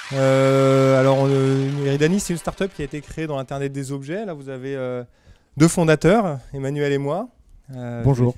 Eridanis, c'est une start-up qui a été créée dans l'Internet des objets. Là, vous avez deux fondateurs, Emmanuel et moi. Bonjour.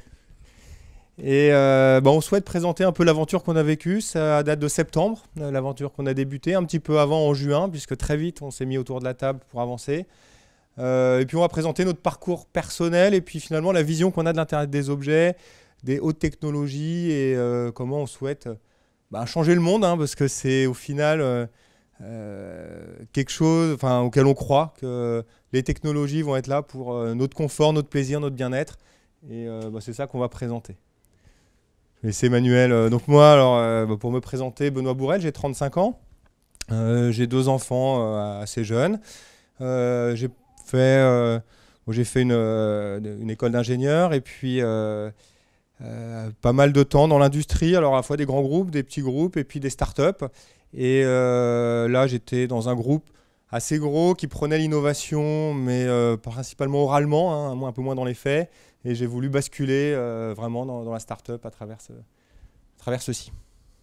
On souhaite présenter un peu l'aventure qu'on a vécue. Ça date de septembre, l'aventure qu'on a débutée, un petit peu avant en juin, puisque très vite on s'est mis autour de la table pour avancer. Et puis on va présenter notre parcours personnel et puis finalement la vision qu'on a de l'Internet des objets, des hautes technologies et comment on souhaite changer le monde, parce que c'est au final quelque chose auquel on croit, que les technologies vont être là pour notre confort, notre plaisir, notre bien-être. Et c'est ça qu'on va présenter. Et c'est Emmanuel. Donc moi, pour me présenter, Benoît Bourrel, j'ai 35 ans. J'ai deux enfants assez jeunes. J'ai fait une école d'ingénieur et puis pas mal de temps dans l'industrie, alors à la fois des grands groupes, des petits groupes et puis des startups. Et là, j'étais dans un groupe assez gros qui prenait l'innovation, mais principalement oralement, un peu moins dans les faits. Et j'ai voulu basculer vraiment dans la start-up à travers ceci.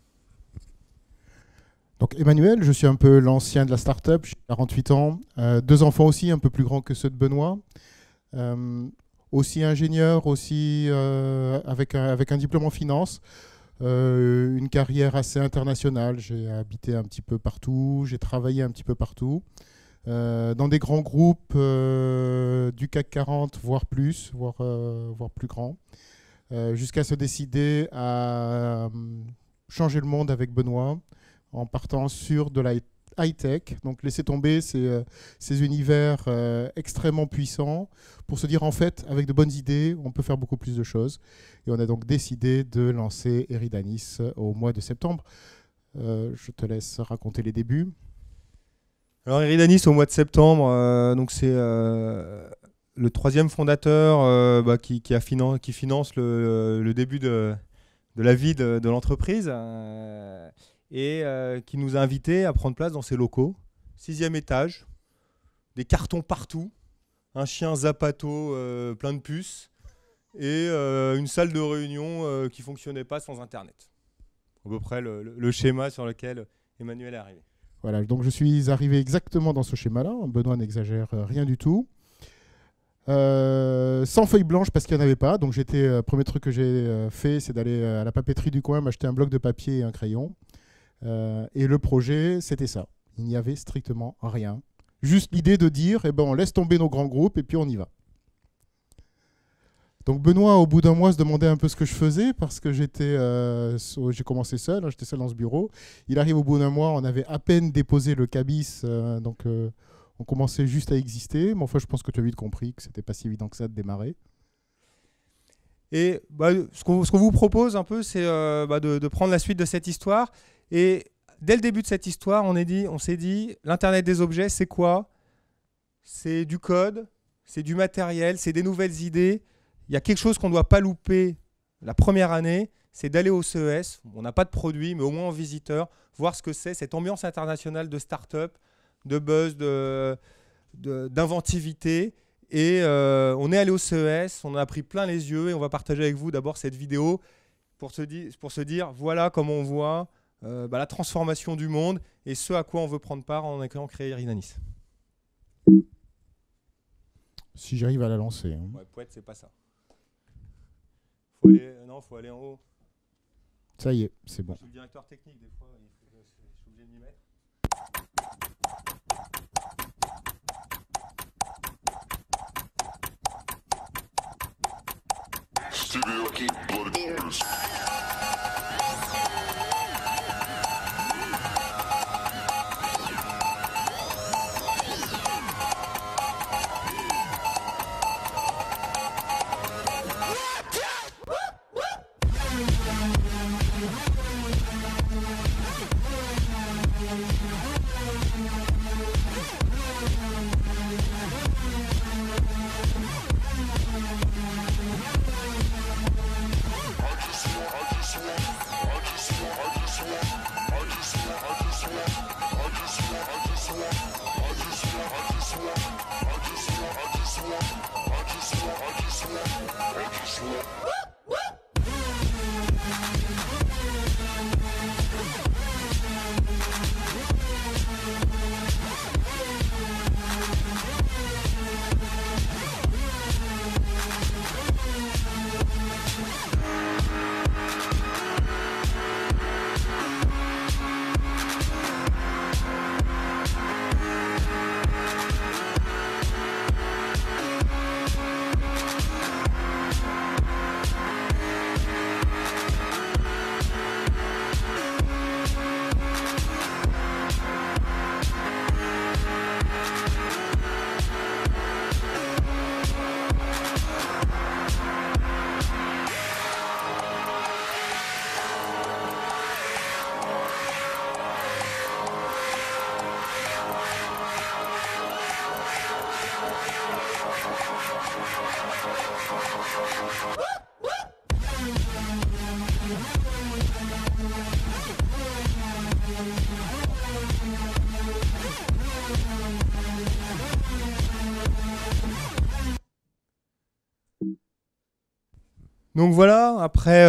Donc Emmanuel, je suis un peu l'ancien de la start-up, j'ai 48 ans, deux enfants aussi, un peu plus grands que ceux de Benoît. Aussi ingénieur, aussi avec un diplôme en finance. Une carrière assez internationale, j'ai habité un petit peu partout, j'ai travaillé un petit peu partout. Dans des grands groupes du CAC 40, voire plus, voire plus grand, jusqu'à se décider à changer le monde avec Benoît en partant sur de la high-tech, donc laisser tomber ces univers extrêmement puissants pour se dire en fait, avec de bonnes idées, on peut faire beaucoup plus de choses. Et on a donc décidé de lancer Eridanis au mois de septembre. Je te laisse raconter les débuts. Alors Eridanis au mois de septembre, donc c'est le troisième fondateur qui finance le début de la vie de l'entreprise et qui nous a invités à prendre place dans ses locaux. 6e étage, des cartons partout, un chien Zapato plein de puces et une salle de réunion qui ne fonctionnait pas sans Internet. À peu près le schéma sur lequel Emmanuel est arrivé. Voilà, donc je suis arrivé exactement dans ce schéma-là. Benoît n'exagère rien du tout. Sans feuille blanche parce qu'il n'y en avait pas. Donc premier truc que j'ai fait, c'est d'aller à la papeterie du coin, m'acheter un bloc de papier et un crayon. Et le projet, c'était ça. Il n'y avait strictement rien. Juste l'idée de dire, on laisse tomber nos grands groupes et puis on y va. Donc Benoît, au bout d'un mois, se demandait un peu ce que je faisais parce que j'ai commencé seul, j'étais seul dans ce bureau. Il arrive au bout d'un mois, on avait à peine déposé le cabis, donc on commençait juste à exister. Mais enfin, je pense que tu as vite compris que c'était pas si évident que ça de démarrer. Et ce qu'on vous propose un peu, c'est de prendre la suite de cette histoire. Et dès le début de cette histoire, on s'est dit, l'Internet des objets, c'est quoi? C'est du code, c'est du matériel, c'est des nouvelles idées. Il y a quelque chose qu'on ne doit pas louper la première année, c'est d'aller au CES. On n'a pas de produit, mais au moins en visiteur, voir ce que c'est, cette ambiance internationale de start-up, de buzz, d'inventivité. Et on est allé au CES, on en a pris plein les yeux et on va partager avec vous d'abord cette vidéo pour se dire voilà comment on voit la transformation du monde et ce à quoi on veut prendre part en créant Eridanis. Si j'arrive à la lancer. Hein. Ouais, poète, c'est pas ça. Faut aller en haut. Ça y est, c'est bon. Je suis le directeur technique, des fois, je suis obligé de m'y mettre. Donc voilà, après,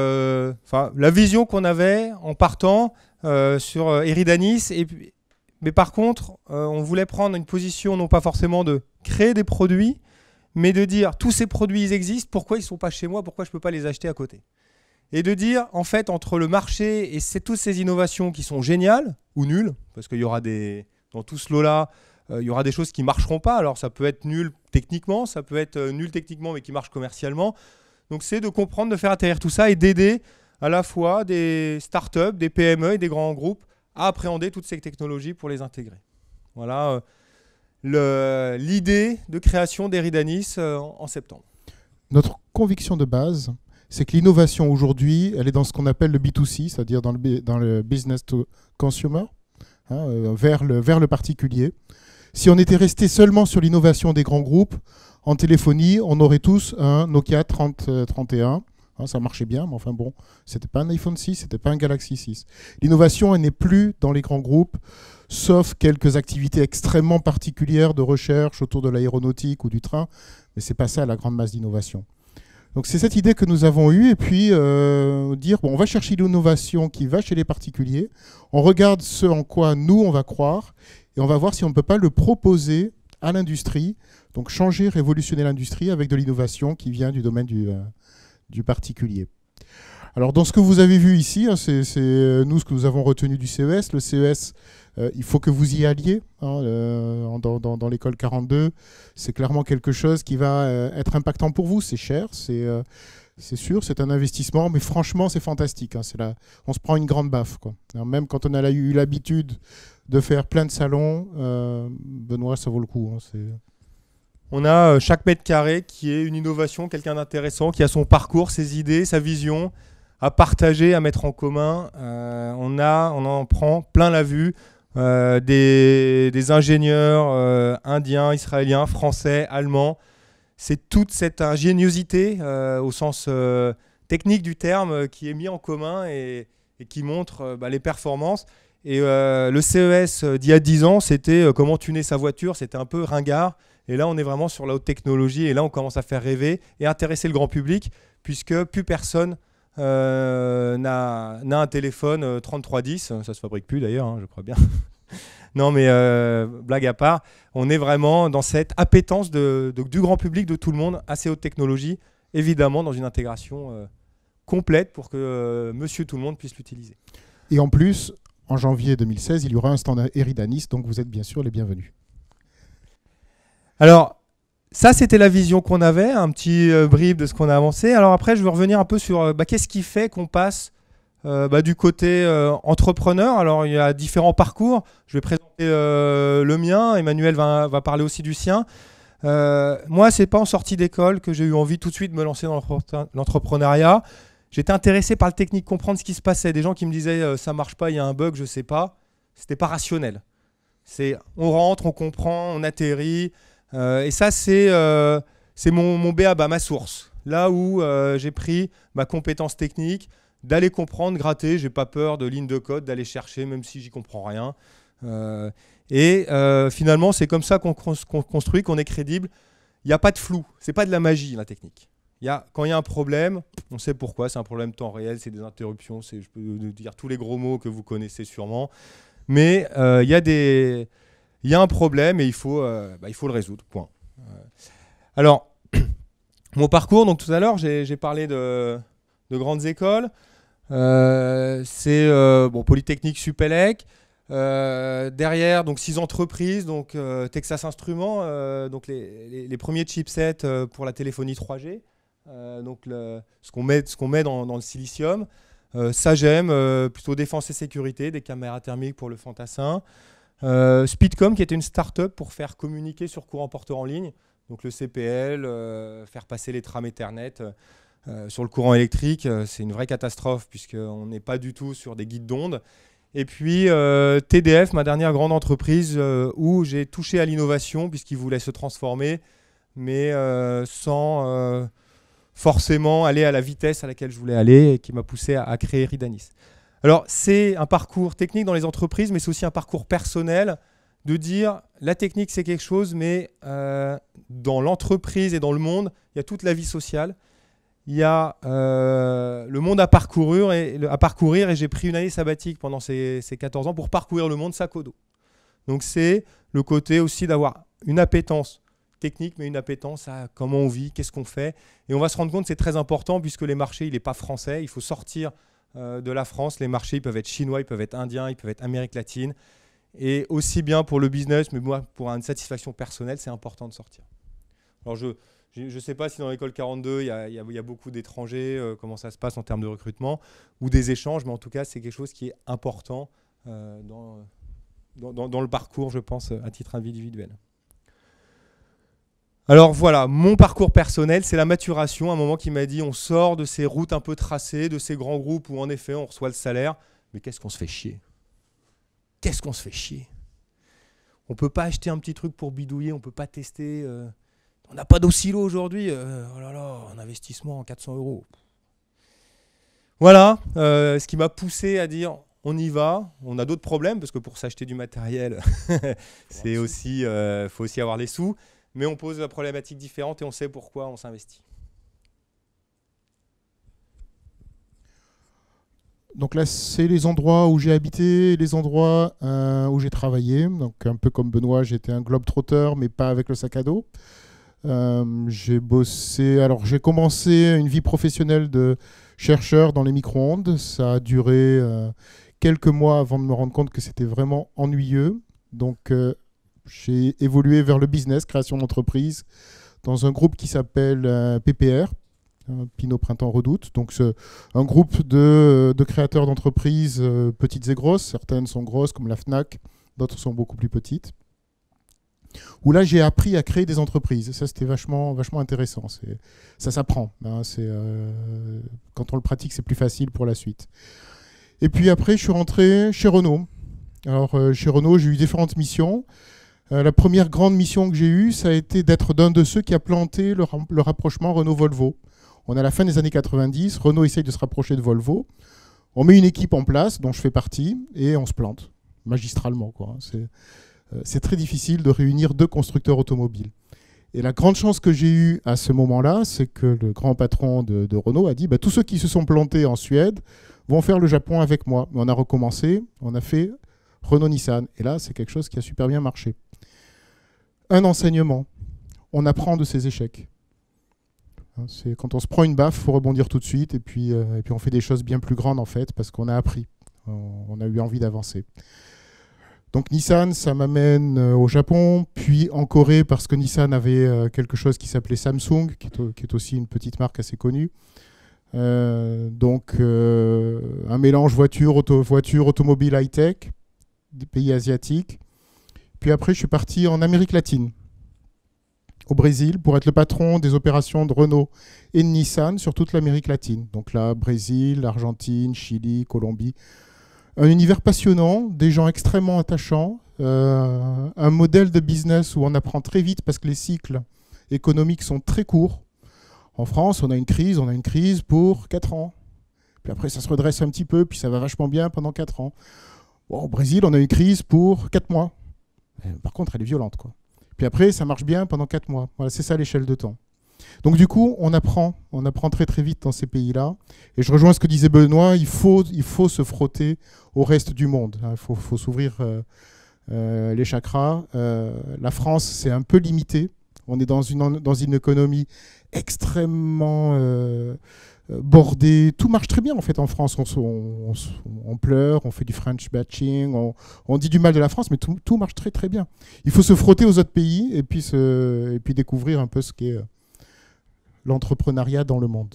la vision qu'on avait en partant sur Eridanis. Mais par contre, on voulait prendre une position non pas forcément de créer des produits, mais de dire tous ces produits ils existent, pourquoi ils ne sont pas chez moi, pourquoi je ne peux pas les acheter à côté. Et de dire, en fait, entre le marché et toutes ces innovations qui sont géniales ou nulles, parce qu'il y aura dans tout ce lot-là, il y aura des choses qui ne marcheront pas. Alors ça peut être nul techniquement, ça peut être nul techniquement mais qui marche commercialement. Donc c'est de comprendre, de faire atterrir tout ça et d'aider à la fois des startups, des PME et des grands groupes à appréhender toutes ces technologies pour les intégrer. Voilà l'idée de création d'Eridanis en septembre. Notre conviction de base, c'est que l'innovation aujourd'hui, elle est dans ce qu'on appelle le B2C, c'est-à-dire dans le business to consumer, vers le particulier. Si on était resté seulement sur l'innovation des grands groupes, en téléphonie, on aurait tous un Nokia 3031. Ça marchait bien, mais enfin bon, c'était pas un iPhone 6, c'était pas un Galaxy 6. L'innovation, elle n'est plus dans les grands groupes, sauf quelques activités extrêmement particulières de recherche autour de l'aéronautique ou du train, mais c'est pas ça la grande masse d'innovation. Donc c'est cette idée que nous avons eue, et puis dire, bon, on va chercher l'innovation qui va chez les particuliers, on regarde ce en quoi nous, on va croire, et on va voir si on ne peut pas le proposer à l'industrie, donc changer, révolutionner l'industrie avec de l'innovation qui vient du domaine du particulier. Alors dans ce que vous avez vu ici, c'est nous ce que nous avons retenu du CES. Le CES, il faut que vous y alliez dans l'école 42. C'est clairement quelque chose qui va être impactant pour vous. C'est cher, c'est sûr, c'est un investissement, mais franchement c'est fantastique. On se prend une grande baffe, quoi. Alors, même quand on a eu l'habitude de faire plein de salons, Benoît, ça vaut le coup. On a chaque mètre carré qui est une innovation, quelqu'un d'intéressant, qui a son parcours, ses idées, sa vision à partager, à mettre en commun. On en prend plein la vue. Des ingénieurs indiens, israéliens, français, allemands. C'est toute cette ingéniosité au sens technique du terme qui est mis en commun et qui montre les performances. Et le CES d'il y a 10 ans, c'était comment tuner sa voiture, c'était un peu ringard. Et là, on est vraiment sur la haute technologie et là, on commence à faire rêver et intéresser le grand public puisque plus personne n'a un téléphone 3310. Ça ne se fabrique plus d'ailleurs, je crois bien. Non, mais blague à part, on est vraiment dans cette appétence du grand public, de tout le monde, à ces hautes technologies, évidemment dans une intégration complète pour que monsieur tout le monde puisse l'utiliser. Et en plus, en janvier 2016, il y aura un stand Eridanis, donc vous êtes bien sûr les bienvenus. Alors, ça, c'était la vision qu'on avait, un petit brief de ce qu'on a avancé. Alors après, je veux revenir un peu sur qu'est-ce qui fait qu'on passe du côté entrepreneur. Alors, il y a différents parcours. Je vais présenter le mien. Emmanuel va parler aussi du sien. Moi, c'est pas en sortie d'école que j'ai eu envie tout de suite de me lancer dans l'entrepreneuriat. J'étais intéressé par le technique, comprendre ce qui se passait. Des gens qui me disaient ça marche pas, il y a un bug, je sais pas. C'était pas rationnel. On rentre, on comprend, on atterrit. Et ça, c'est mon b.a.-ba, ma source. Là où j'ai pris ma compétence technique, d'aller comprendre, gratter. J'ai pas peur de lignes de code, d'aller chercher, même si j'y comprends rien. Finalement, c'est comme ça qu'on construit, qu'on est crédible. Il n'y a pas de flou. C'est pas de la magie, la technique. Quand il y a un problème, on sait pourquoi. C'est un problème temps réel, c'est des interruptions. Je peux dire tous les gros mots que vous connaissez sûrement. Mais il y a un problème et il faut le résoudre. Point. Alors, mon parcours, donc tout à l'heure, j'ai parlé de grandes écoles. C'est Polytechnique Supélec. Derrière, donc 6 entreprises, donc Texas Instruments, donc les premiers chipsets pour la téléphonie 3G. Donc ce qu'on met dans le silicium. Sagem, plutôt défense et sécurité, des caméras thermiques pour le fantassin. Speedcom, qui était une start-up pour faire communiquer sur courant porteur en ligne, donc le CPL, faire passer les trames Ethernet sur le courant électrique. C'est une vraie catastrophe puisqu'on n'est pas du tout sur des guides d'onde. Et puis TDF, ma dernière grande entreprise où j'ai touché à l'innovation puisqu'ils voulaient se transformer, mais sans forcément aller à la vitesse à laquelle je voulais aller et qui m'a poussé à créer Eridanis. Alors, c'est un parcours technique dans les entreprises, mais c'est aussi un parcours personnel de dire la technique, c'est quelque chose, mais dans l'entreprise et dans le monde, il y a toute la vie sociale. il y a le monde à parcourir et j'ai pris une année sabbatique pendant ces 14 ans pour parcourir le monde sac au dos. Donc c'est le côté aussi d'avoir une appétence technique, mais une appétence à comment on vit, qu'est-ce qu'on fait. Et on va se rendre compte que c'est très important puisque les marchés, il n'est pas français, il faut sortir de la France. Les marchés, ils peuvent être chinois, ils peuvent être indiens, ils peuvent être Amérique latine. Et aussi bien pour le business, mais moi, pour une satisfaction personnelle, c'est important de sortir. Alors je ne sais pas si dans l'école 42, il y a beaucoup d'étrangers, comment ça se passe en termes de recrutement ou des échanges, mais en tout cas, c'est quelque chose qui est important dans le parcours, je pense, à titre individuel. Alors voilà, mon parcours personnel, c'est la maturation, un moment qui m'a dit on sort de ces routes un peu tracées, de ces grands groupes où en effet on reçoit le salaire, mais qu'est-ce qu'on se fait chier? Qu'est-ce qu'on se fait chier? On ne peut pas acheter un petit truc pour bidouiller, on ne peut pas tester. On n'a pas d'oscillo aujourd'hui. Oh là là, un investissement en 400 €. Voilà ce qui m'a poussé à dire on y va. On a d'autres problèmes parce que pour s'acheter du matériel, c'est aussi, faut aussi avoir les sous. Mais on pose la problématique différente et on sait pourquoi on s'investit. Donc là, c'est les endroits où j'ai habité, les endroits où j'ai travaillé. Donc un peu comme Benoît, j'étais un globe-trotteur, mais pas avec le sac à dos. J'ai bossé. Alors j'ai commencé une vie professionnelle de chercheur dans les micro-ondes. Ça a duré quelques mois avant de me rendre compte que c'était vraiment ennuyeux. Donc j'ai évolué vers le business, création d'entreprise, dans un groupe qui s'appelle PPR. Pinot Printemps Redoute. Donc un groupe de créateurs d'entreprises petites et grosses. Certaines sont grosses comme la Fnac, d'autres sont beaucoup plus petites. Où là j'ai appris à créer des entreprises. Ça c'était vachement intéressant. Ça s'apprend. Hein, quand on le pratique c'est plus facile pour la suite. Et puis après je suis rentré chez Renault. Alors chez Renault j'ai eu différentes missions. La première grande mission que j'ai eue ça a été d'être d'un de ceux qui a planté le rapprochement Renault-Volvo. On est à la fin des années 90, Renault essaye de se rapprocher de Volvo. On met une équipe en place, dont je fais partie, et on se plante, magistralement, quoi. C'est très difficile de réunir deux constructeurs automobiles. Et la grande chance que j'ai eue à ce moment-là, c'est que le grand patron de Renault a dit bah, tous ceux qui se sont plantés en Suède vont faire le Japon avec moi. On a recommencé, on a fait Renault-Nissan. Et là, c'est quelque chose qui a super bien marché. Un enseignement, on apprend de ses échecs. C'est quand on se prend une baffe, il faut rebondir tout de suite et puis on fait des choses bien plus grandes en fait parce qu'on a appris, on a eu envie d'avancer. Donc Nissan, ça m'amène au Japon, puis en Corée parce que Nissan avait quelque chose qui s'appelait Samsung, qui est aussi une petite marque assez connue. Donc un mélange voiture, automobile high-tech, des pays asiatiques. Puis après, je suis parti en Amérique latine. Au Brésil pour être le patron des opérations de Renault et de Nissan sur toute l'Amérique latine. Donc là, Brésil, Argentine, Chili, Colombie. Un univers passionnant, des gens extrêmement attachants, un modèle de business où on apprend très vite parce que les cycles économiques sont très courts. En France, on a une crise pour 4 ans. Puis après, ça se redresse un petit peu, puis ça va vachement bien pendant 4 ans. Bon, au Brésil, on a une crise pour 4 mois. Par contre, elle est violente, quoi. Puis après, ça marche bien pendant 4 mois. Voilà, c'est ça l'échelle de temps. Donc du coup, on apprend très très vite dans ces pays-là. Et je rejoins ce que disait Benoît, il faut se frotter au reste du monde. Il faut s'ouvrir les chakras. La France, c'est un peu limité. On est dans une économie extrêmement bordée. Tout marche très bien en fait en France. On pleure, on fait du French bashing, on dit du mal de la France, mais tout marche très très bien. Il faut se frotter aux autres pays et puis découvrir un peu ce qu'est l'entrepreneuriat dans le monde.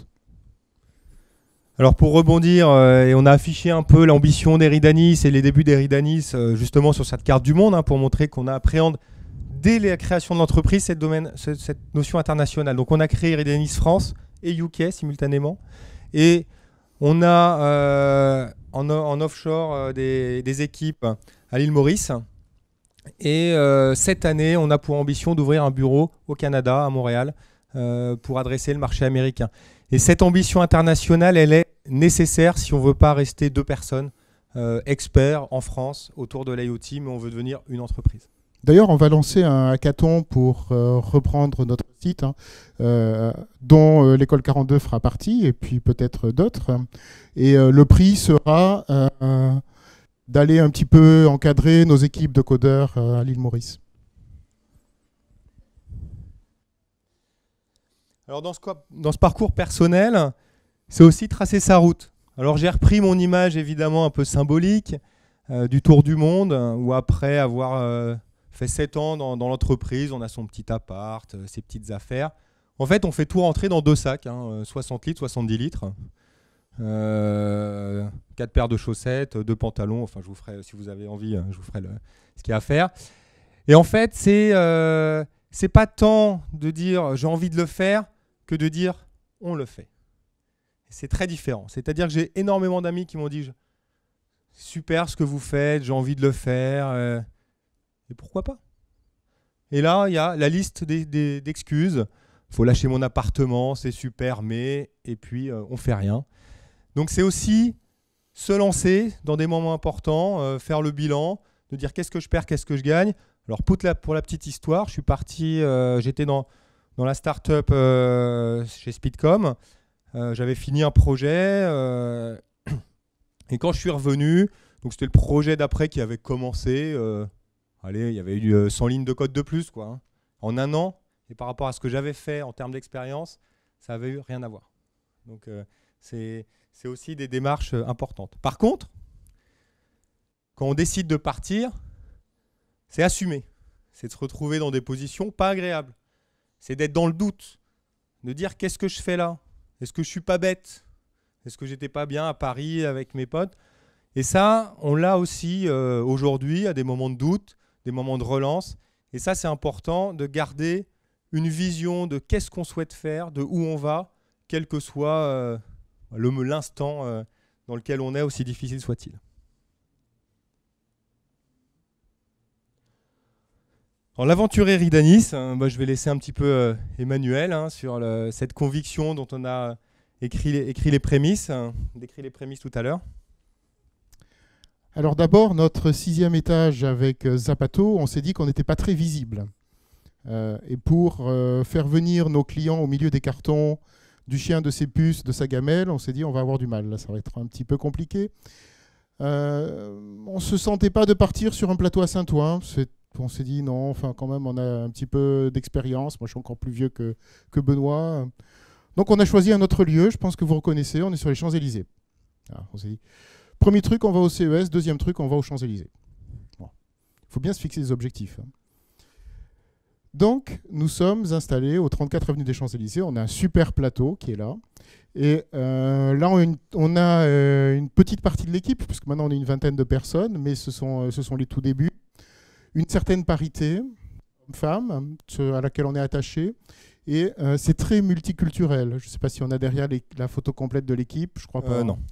Alors pour rebondir, et on a affiché un peu l'ambition d'Eridanis et les débuts d'Eridanis justement sur cette carte du monde pour montrer qu'on appréhende dès la création de l'entreprise cette notion internationale. Donc on a créé Eridanis France et UK simultanément. Et on a en offshore des équipes à l'île Maurice. Et cette année, on a pour ambition d'ouvrir un bureau au Canada, à Montréal, pour adresser le marché américain. Et cette ambition internationale, elle est nécessaire si on ne veut pas rester 2 personnes experts en France autour de l'IoT, mais on veut devenir une entreprise. D'ailleurs, on va lancer un hackathon pour reprendre notre site, hein, dont l'école 42 fera partie, et puis peut-être d'autres. Et le prix sera d'aller un petit peu encadrer nos équipes de codeurs à l'île Maurice. Alors dans ce parcours personnel, c'est aussi tracer sa route. Alors j'ai repris mon image évidemment un peu symbolique du tour du monde, où après avoir fait 7 ans dans l'entreprise, on a son petit appart, ses petites affaires. En fait, on fait tout rentrer dans 2 sacs, 60 litres, 70 litres. 4 paires de chaussettes, 2 pantalons, enfin je vous ferai, si vous avez envie, je vous ferai ce qu'il y a à faire. Et en fait, c'est pas tant de dire j'ai envie de le faire que de dire on le fait. C'est très différent. C'est-à-dire que j'ai énormément d'amis qui m'ont dit super ce que vous faites, j'ai envie de le faire, et pourquoi pas. Et là, il y a la liste d'excuses. Il faut lâcher mon appartement, c'est super, mais... Et puis, on fait rien. Donc, c'est aussi se lancer dans des moments importants, faire le bilan, de dire qu'est-ce que je perds, qu'est-ce que je gagne. Alors, pour la petite histoire, je suis parti, j'étais dans la start-up chez Speedcom. J'avais fini un projet et quand je suis revenu, donc c'était le projet d'après qui avait commencé. Il y avait eu 100 lignes de code de plus, quoi, hein, en un an. Et par rapport à ce que j'avais fait en termes d'expérience, ça avait eu rien à voir. Donc c'est aussi des démarches importantes. Par contre, quand on décide de partir, c'est assumer. C'est de se retrouver dans des positions pas agréables. C'est d'être dans le doute, de dire qu'est-ce que je fais là ? Est-ce que je suis pas bête ? Est-ce que j'étais pas bien à Paris avec mes potes ? Et ça, on l'a aussi aujourd'hui à des moments de doute, des moments de relance. Et ça, c'est important de garder une vision de qu'est-ce qu'on souhaite faire, de où on va, quel que soit l'instant dans lequel on est, aussi difficile soit-il. Alors, l'aventurier Ridanis, je vais laisser un petit peu Emmanuel sur cette conviction dont on a écrit les prémices, décrit les prémices tout à l'heure. Alors d'abord, notre 6e étage avec Zapato, on s'est dit qu'on n'était pas très visible. Et pour faire venir nos clients au milieu des cartons, du chien, de ses puces, de sa gamelle, on s'est dit on va avoir du mal. Là, ça va être un petit peu compliqué. On ne se sentait pas de partir sur un plateau à Saint-Ouen. On s'est dit non, enfin quand même on a un petit peu d'expérience. Moi je suis encore plus vieux que Benoît. Donc on a choisi un autre lieu, je pense que vous reconnaissez, on est sur les Champs-Élysées. Alors, on s'est dit, premier truc on va au CES, deuxième truc on va aux Champs-Élysées. Bon. Il faut bien se fixer des objectifs. Donc nous sommes installés au 34 avenue des Champs-Élysées, on a un super plateau qui est là. Et là on a une petite partie de l'équipe, puisque maintenant on est une vingtaine de personnes, mais ce sont les tout débuts. Une certaine parité homme-femme à laquelle on est attaché. Et c'est très multiculturel. Je ne sais pas si on a derrière la photo complète de l'équipe. Je crois pas. Non.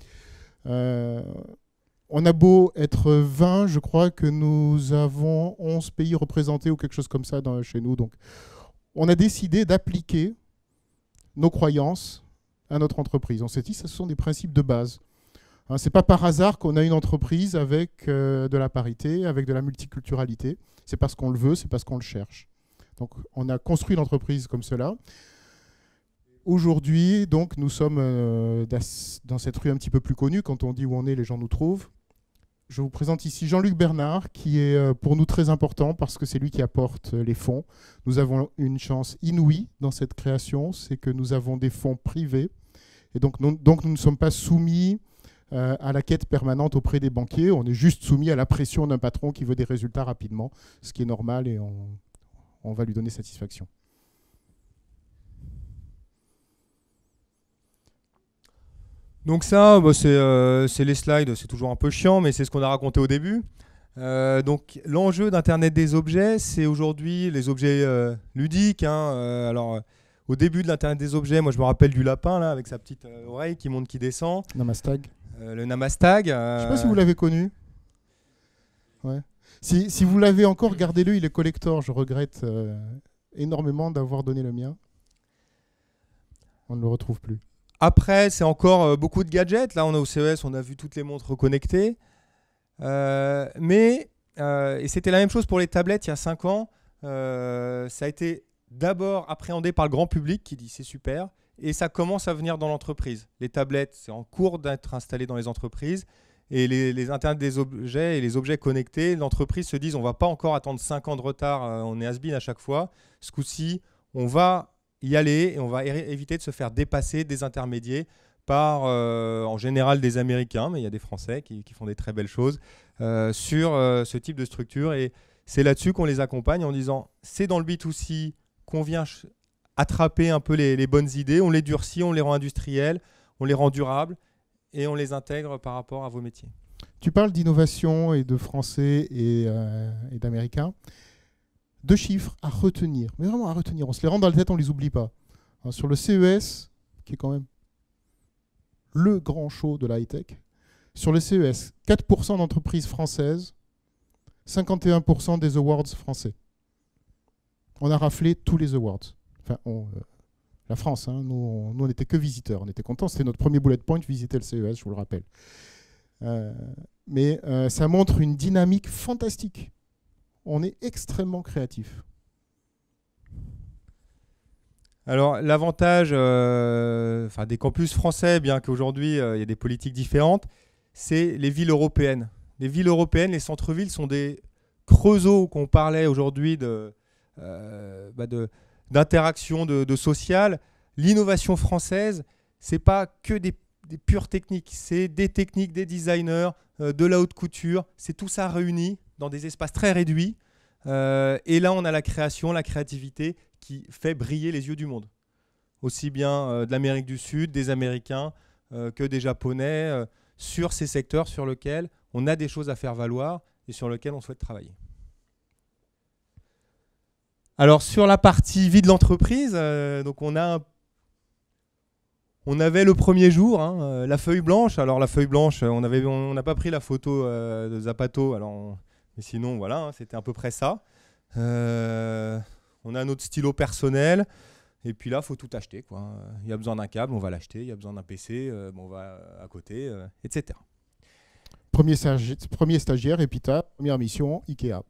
On a beau être 20, je crois que nous avons 11 pays représentés ou quelque chose comme ça chez nous. Donc, on a décidé d'appliquer nos croyances à notre entreprise. On s'est dit que ce sont des principes de base. Ce n'est pas par hasard qu'on a une entreprise avec de la parité, avec de la multiculturalité. C'est parce qu'on le veut, c'est parce qu'on le cherche. Donc, on a construit l'entreprise comme cela. Aujourd'hui, donc, nous sommes dans cette rue un petit peu plus connue. Quand on dit où on est, les gens nous trouvent. Je vous présente ici Jean-Luc Bernard, qui est pour nous très important parce que c'est lui qui apporte les fonds. Nous avons une chance inouïe dans cette création, c'est que nous avons des fonds privés. Et donc nous ne sommes pas soumis à la quête permanente auprès des banquiers. On est juste soumis à la pression d'un patron qui veut des résultats rapidement, ce qui est normal et on va lui donner satisfaction. Donc ça, c'est les slides, c'est toujours un peu chiant, mais c'est ce qu'on a raconté au début. Donc l'enjeu d'Internet des objets, c'est aujourd'hui les objets ludiques. Alors au début de l'Internet des objets, moi je me rappelle du lapin là, avec sa petite oreille qui monte, qui descend. Namastag. Le Namastag. Je ne sais pas si vous l'avez connu. Ouais. Si vous l'avez encore, gardez-le, il est collector. Je regrette énormément d'avoir donné le mien. On ne le retrouve plus. Après, c'est encore beaucoup de gadgets. Là, on est au CES, on a vu toutes les montres connectées. Mais Et c'était la même chose pour les tablettes il y a 5 ans. Ça a été d'abord appréhendé par le grand public qui dit c'est super, et ça commence à venir dans l'entreprise. Les tablettes, c'est en cours d'être installé dans les entreprises, et les Internet des objets et les objets connectés, l'entreprise se dit on ne va pas encore attendre 5 ans de retard, on est has-been à chaque fois. Ce coup-ci, on va y aller et on va éviter de se faire dépasser des intermédiaires par en général des Américains, mais il y a des Français qui font des très belles choses sur ce type de structure. Et c'est là-dessus qu'on les accompagne en disant c'est dans le B2C qu'on vient attraper un peu les bonnes idées, on les durcit, on les rend industrielles, on les rend durables et on les intègre par rapport à vos métiers. Tu parles d'innovation et de français et d'américains. 2 chiffres à retenir, mais vraiment à retenir. On se les rend dans la tête, on ne les oublie pas. Sur le CES, qui est quand même le grand show de la high-tech, sur le CES, 4% d'entreprises françaises, 51% des awards français. On a raflé tous les awards. Enfin, la France, hein, nous, on n'était que visiteurs. On était contents. C'était notre premier bullet point, visiter le CES, je vous le rappelle. Mais ça montre une dynamique fantastique. On est extrêmement créatif. Alors, l'avantage des campus français, bien qu'aujourd'hui, il y ait des politiques différentes, c'est les villes européennes. Les villes européennes, les centres-villes sont des creusets qu'on parlait aujourd'hui d'interaction, de social. L'innovation française, ce n'est pas que des pures techniques, c'est des techniques, des designers, de la haute couture, c'est tout ça réuni dans des espaces très réduits. Et là, on a la création, la créativité qui fait briller les yeux du monde. Aussi bien de l'Amérique du Sud, des Américains que des Japonais, sur ces secteurs sur lesquels on a des choses à faire valoir et sur lesquels on souhaite travailler. Alors, sur la partie vie de l'entreprise, donc on avait le premier jour la feuille blanche. Alors, la feuille blanche, on n'a pas pris la photo de Zapato. Mais sinon, voilà, c'était à peu près ça. On a notre stylo personnel. Et puis là, il faut tout acheter, quoi. Il y a besoin d'un câble, on va l'acheter. Il y a besoin d'un PC, on va à côté, etc. Premier stagiaire, Epita. Première mission, Ikea.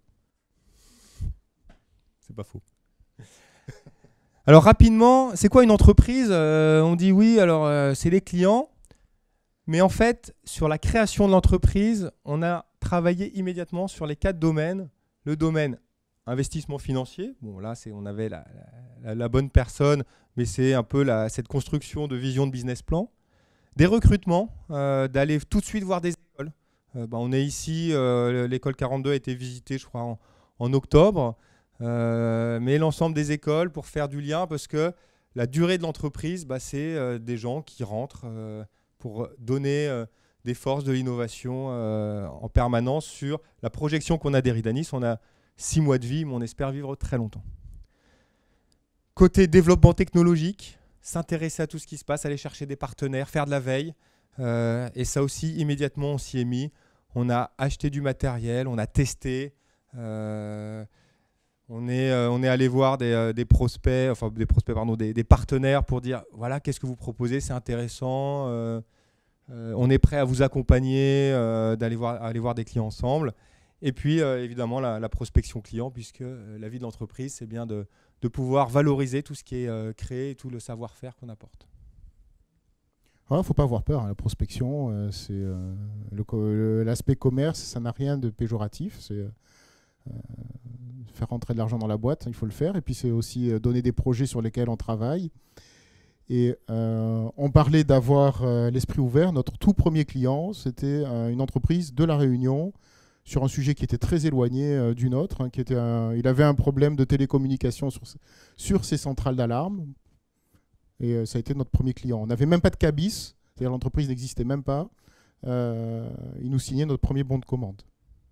C'est pas faux. Alors rapidement, c'est quoi une entreprise ? On dit oui, alors c'est les clients. Mais en fait, sur la création de l'entreprise, on a travaillé immédiatement sur les 4 domaines. Le domaine investissement financier. Bon, là, on avait la bonne personne, mais c'est un peu cette construction de vision de business plan. Des recrutements, d'aller tout de suite voir des écoles. On est ici, l'école 42 a été visitée, je crois, en octobre. Mais l'ensemble des écoles pour faire du lien, parce que la durée de l'entreprise, c'est des gens qui rentrent pour donner des forces de l'innovation en permanence sur la projection qu'on a d'Eridanis. On a 6 mois de vie, mais on espère vivre très longtemps. Côté développement technologique, s'intéresser à tout ce qui se passe, aller chercher des partenaires, faire de la veille. Et ça aussi, immédiatement, on s'y est mis. On a acheté du matériel, on a testé. On est allé voir des partenaires pour dire voilà, qu'est-ce que vous proposez, c'est intéressant. On est prêt à vous accompagner, aller voir des clients ensemble. Et puis, évidemment, la prospection client, puisque la vie de l'entreprise, c'est bien de pouvoir valoriser tout ce qui est créé et tout le savoir-faire qu'on apporte. Il ne faut pas avoir peur. La prospection, c'est l'aspect commerce, ça n'a rien de péjoratif. C'est faire rentrer de l'argent dans la boîte, il faut le faire. Et puis, c'est aussi donner des projets sur lesquels on travaille. Et on parlait d'avoir l'esprit ouvert. Notre tout premier client, c'était une entreprise de La Réunion, sur un sujet qui était très éloigné du nôtre. Il avait un problème de télécommunication sur ses centrales d'alarme. Et ça a été notre premier client. On n'avait même pas de cabis, c'est-à-dire l'entreprise n'existait même pas. Il nous signait notre premier bon de commande.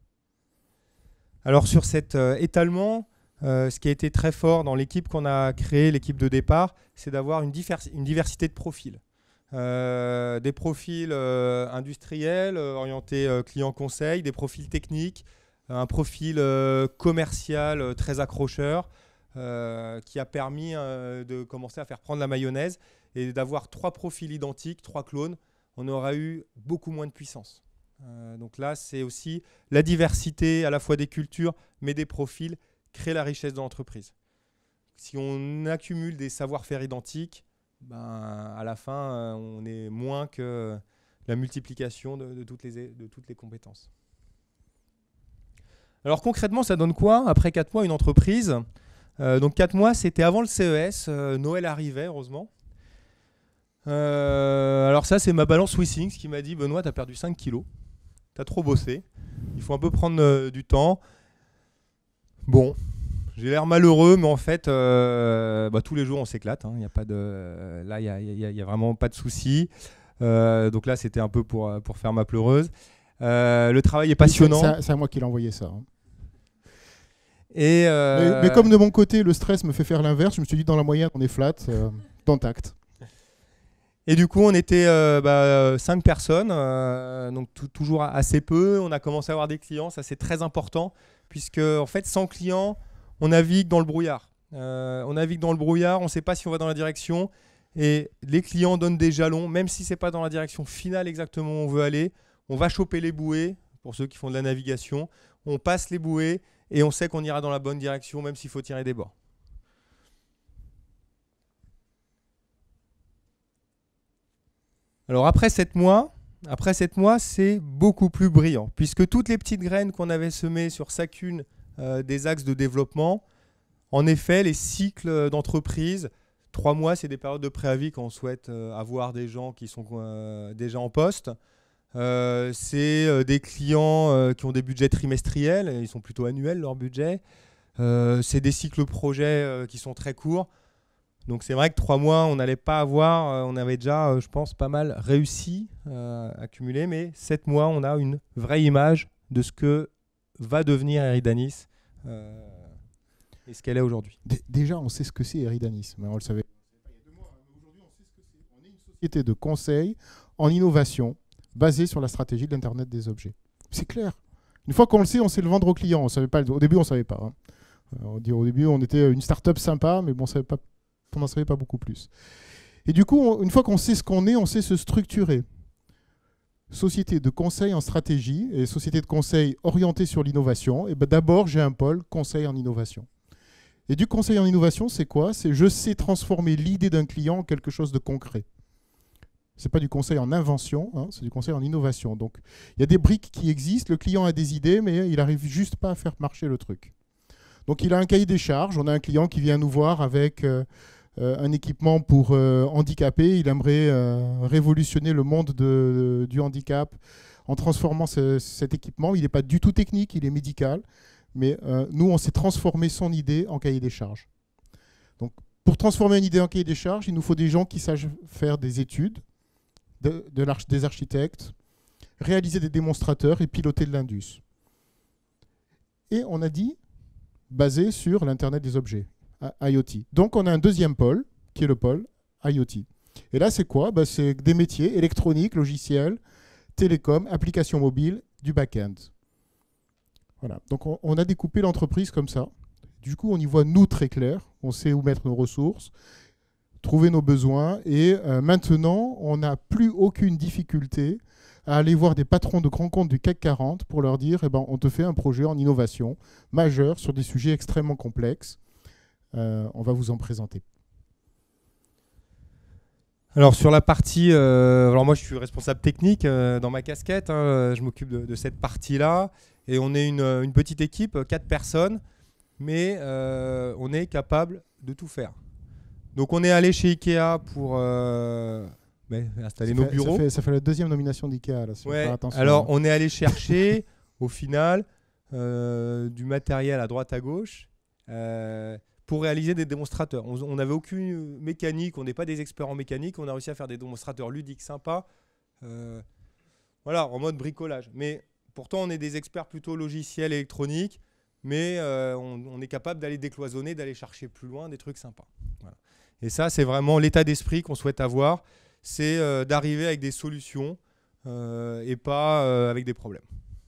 Alors sur cet étalement, ce qui a été très fort dans l'équipe qu'on a créée, l'équipe de départ, c'est d'avoir une diversité de profils. Des profils industriels, orientés client-conseil, des profils techniques, un profil commercial très accrocheur qui a permis de commencer à faire prendre la mayonnaise et d'avoir 3 profils identiques, 3 clones. On aura eu beaucoup moins de puissance. Donc là, c'est aussi la diversité à la fois des cultures, mais des profils, crée la richesse de l'entreprise. Si on accumule des savoir-faire identiques, ben, à la fin, on est moins que la multiplication de toutes les compétences. Alors concrètement, ça donne quoi après 4 mois une entreprise? Donc 4 mois, c'était avant le CES. Noël arrivait, heureusement. Alors ça, c'est ma balance Swissings qui m'a dit « Benoît, tu as perdu 5 kilos. Tu as trop bossé. Il faut un peu prendre du temps. » Bon, j'ai l'air malheureux, mais en fait, tous les jours, on s'éclate. Hein. Là, il n'y a vraiment pas de souci. Donc là, c'était un peu pour faire ma pleureuse. Le travail est passionnant. C'est à moi qui l'ai envoyé ça. Hein. Et mais comme de mon côté, le stress me fait faire l'inverse, je me suis dit dans la moyenne, on est flat, dans tact. Et du coup, on était 5 personnes, donc toujours assez peu. On a commencé à avoir des clients, ça c'est très important, puisque en fait, sans clients, on navigue dans le brouillard. On ne sait pas si on va dans la direction. Et les clients donnent des jalons, même si ce n'est pas dans la direction finale exactement où on veut aller. On va choper les bouées, pour ceux qui font de la navigation. On passe les bouées et on sait qu'on ira dans la bonne direction, même s'il faut tirer des bords. Alors après 7 mois, c'est beaucoup plus brillant, puisque toutes les petites graines qu'on avait semées sur chacune des axes de développement, en effet, les cycles d'entreprise, 3 mois, c'est des périodes de préavis quand on souhaite avoir des gens qui sont déjà en poste. C'est des clients qui ont des budgets trimestriels, ils sont plutôt annuels leur budget. C'est des cycles projets qui sont très courts. Donc c'est vrai que 3 mois, on n'allait pas avoir, on avait déjà, je pense, pas mal réussi à accumuler, mais 7 mois, on a une vraie image de ce que va devenir Eridanis et ce qu'elle est aujourd'hui. Déjà, on sait ce que c'est Eridanis, mais on le savait. Aujourd'hui, on sait ce que c'est. On est une société de conseil en innovation basée sur la stratégie de l'Internet des objets. C'est clair. Une fois qu'on le sait, on sait le vendre aux clients. On savait pas, au début, on ne savait pas. Hein. Au début, on était une start-up sympa, mais bon, on n'en savait pas beaucoup plus. Et du coup, une fois qu'on sait ce qu'on est, on sait se structurer. Société de conseil en stratégie et société de conseil orientée sur l'innovation. Et ben d'abord, j'ai un pôle conseil en innovation. Et du conseil en innovation, c'est quoi? C'est je sais transformer l'idée d'un client en quelque chose de concret. Ce n'est pas du conseil en invention, hein, c'est du conseil en innovation. Donc, il y a des briques qui existent, le client a des idées, mais il n'arrive juste pas à faire marcher le truc. Donc, il a un cahier des charges. On a un client qui vient nous voir avec un équipement pour handicapés. Il aimerait révolutionner le monde du handicap en transformant cet équipement. Il n'est pas du tout technique, il est médical. Mais nous, on s'est transformé son idée en cahier des charges. Donc, pour transformer une idée en cahier des charges, il nous faut des gens qui sachent faire des études, des architectes, réaliser des démonstrateurs et piloter de l'indus. Et on a dit, basé sur l'Internet des objets, IoT. Donc, on a un deuxième pôle, qui est le pôle IoT. Et là, c'est quoi? C'est des métiers électroniques, logiciels, télécom, applications mobiles, du back-end. Voilà. Donc, on a découpé l'entreprise comme ça. Du coup, on y voit nous très clair. On sait où mettre nos ressources, trouver nos besoins. Et maintenant, on n'a plus aucune difficulté à aller voir des patrons de grands comptes du CAC 40 pour leur dire on te fait un projet en innovation majeur sur des sujets extrêmement complexes. On va vous en présenter. Alors sur la partie, alors moi je suis responsable technique dans ma casquette, hein, je m'occupe de cette partie-là et on est une petite équipe, 4 personnes, mais on est capable de tout faire. Donc on est allé chez Ikea pour installer nos bureaux. Ça fait la deuxième nomination d'Ikea. Là, si ouais, on attention, alors on est allé chercher au final du matériel à droite à gauche pour réaliser des démonstrateurs. On n'avait aucune mécanique, on n'est pas des experts en mécanique, on a réussi à faire des démonstrateurs ludiques sympas, voilà, en mode bricolage. Mais pourtant, on est des experts plutôt logiciels électroniques, mais on est capable d'aller décloisonner, d'aller chercher plus loin des trucs sympas. Voilà. Et ça, c'est vraiment l'état d'esprit qu'on souhaite avoir, c'est d'arriver avec des solutions et pas avec des problèmes.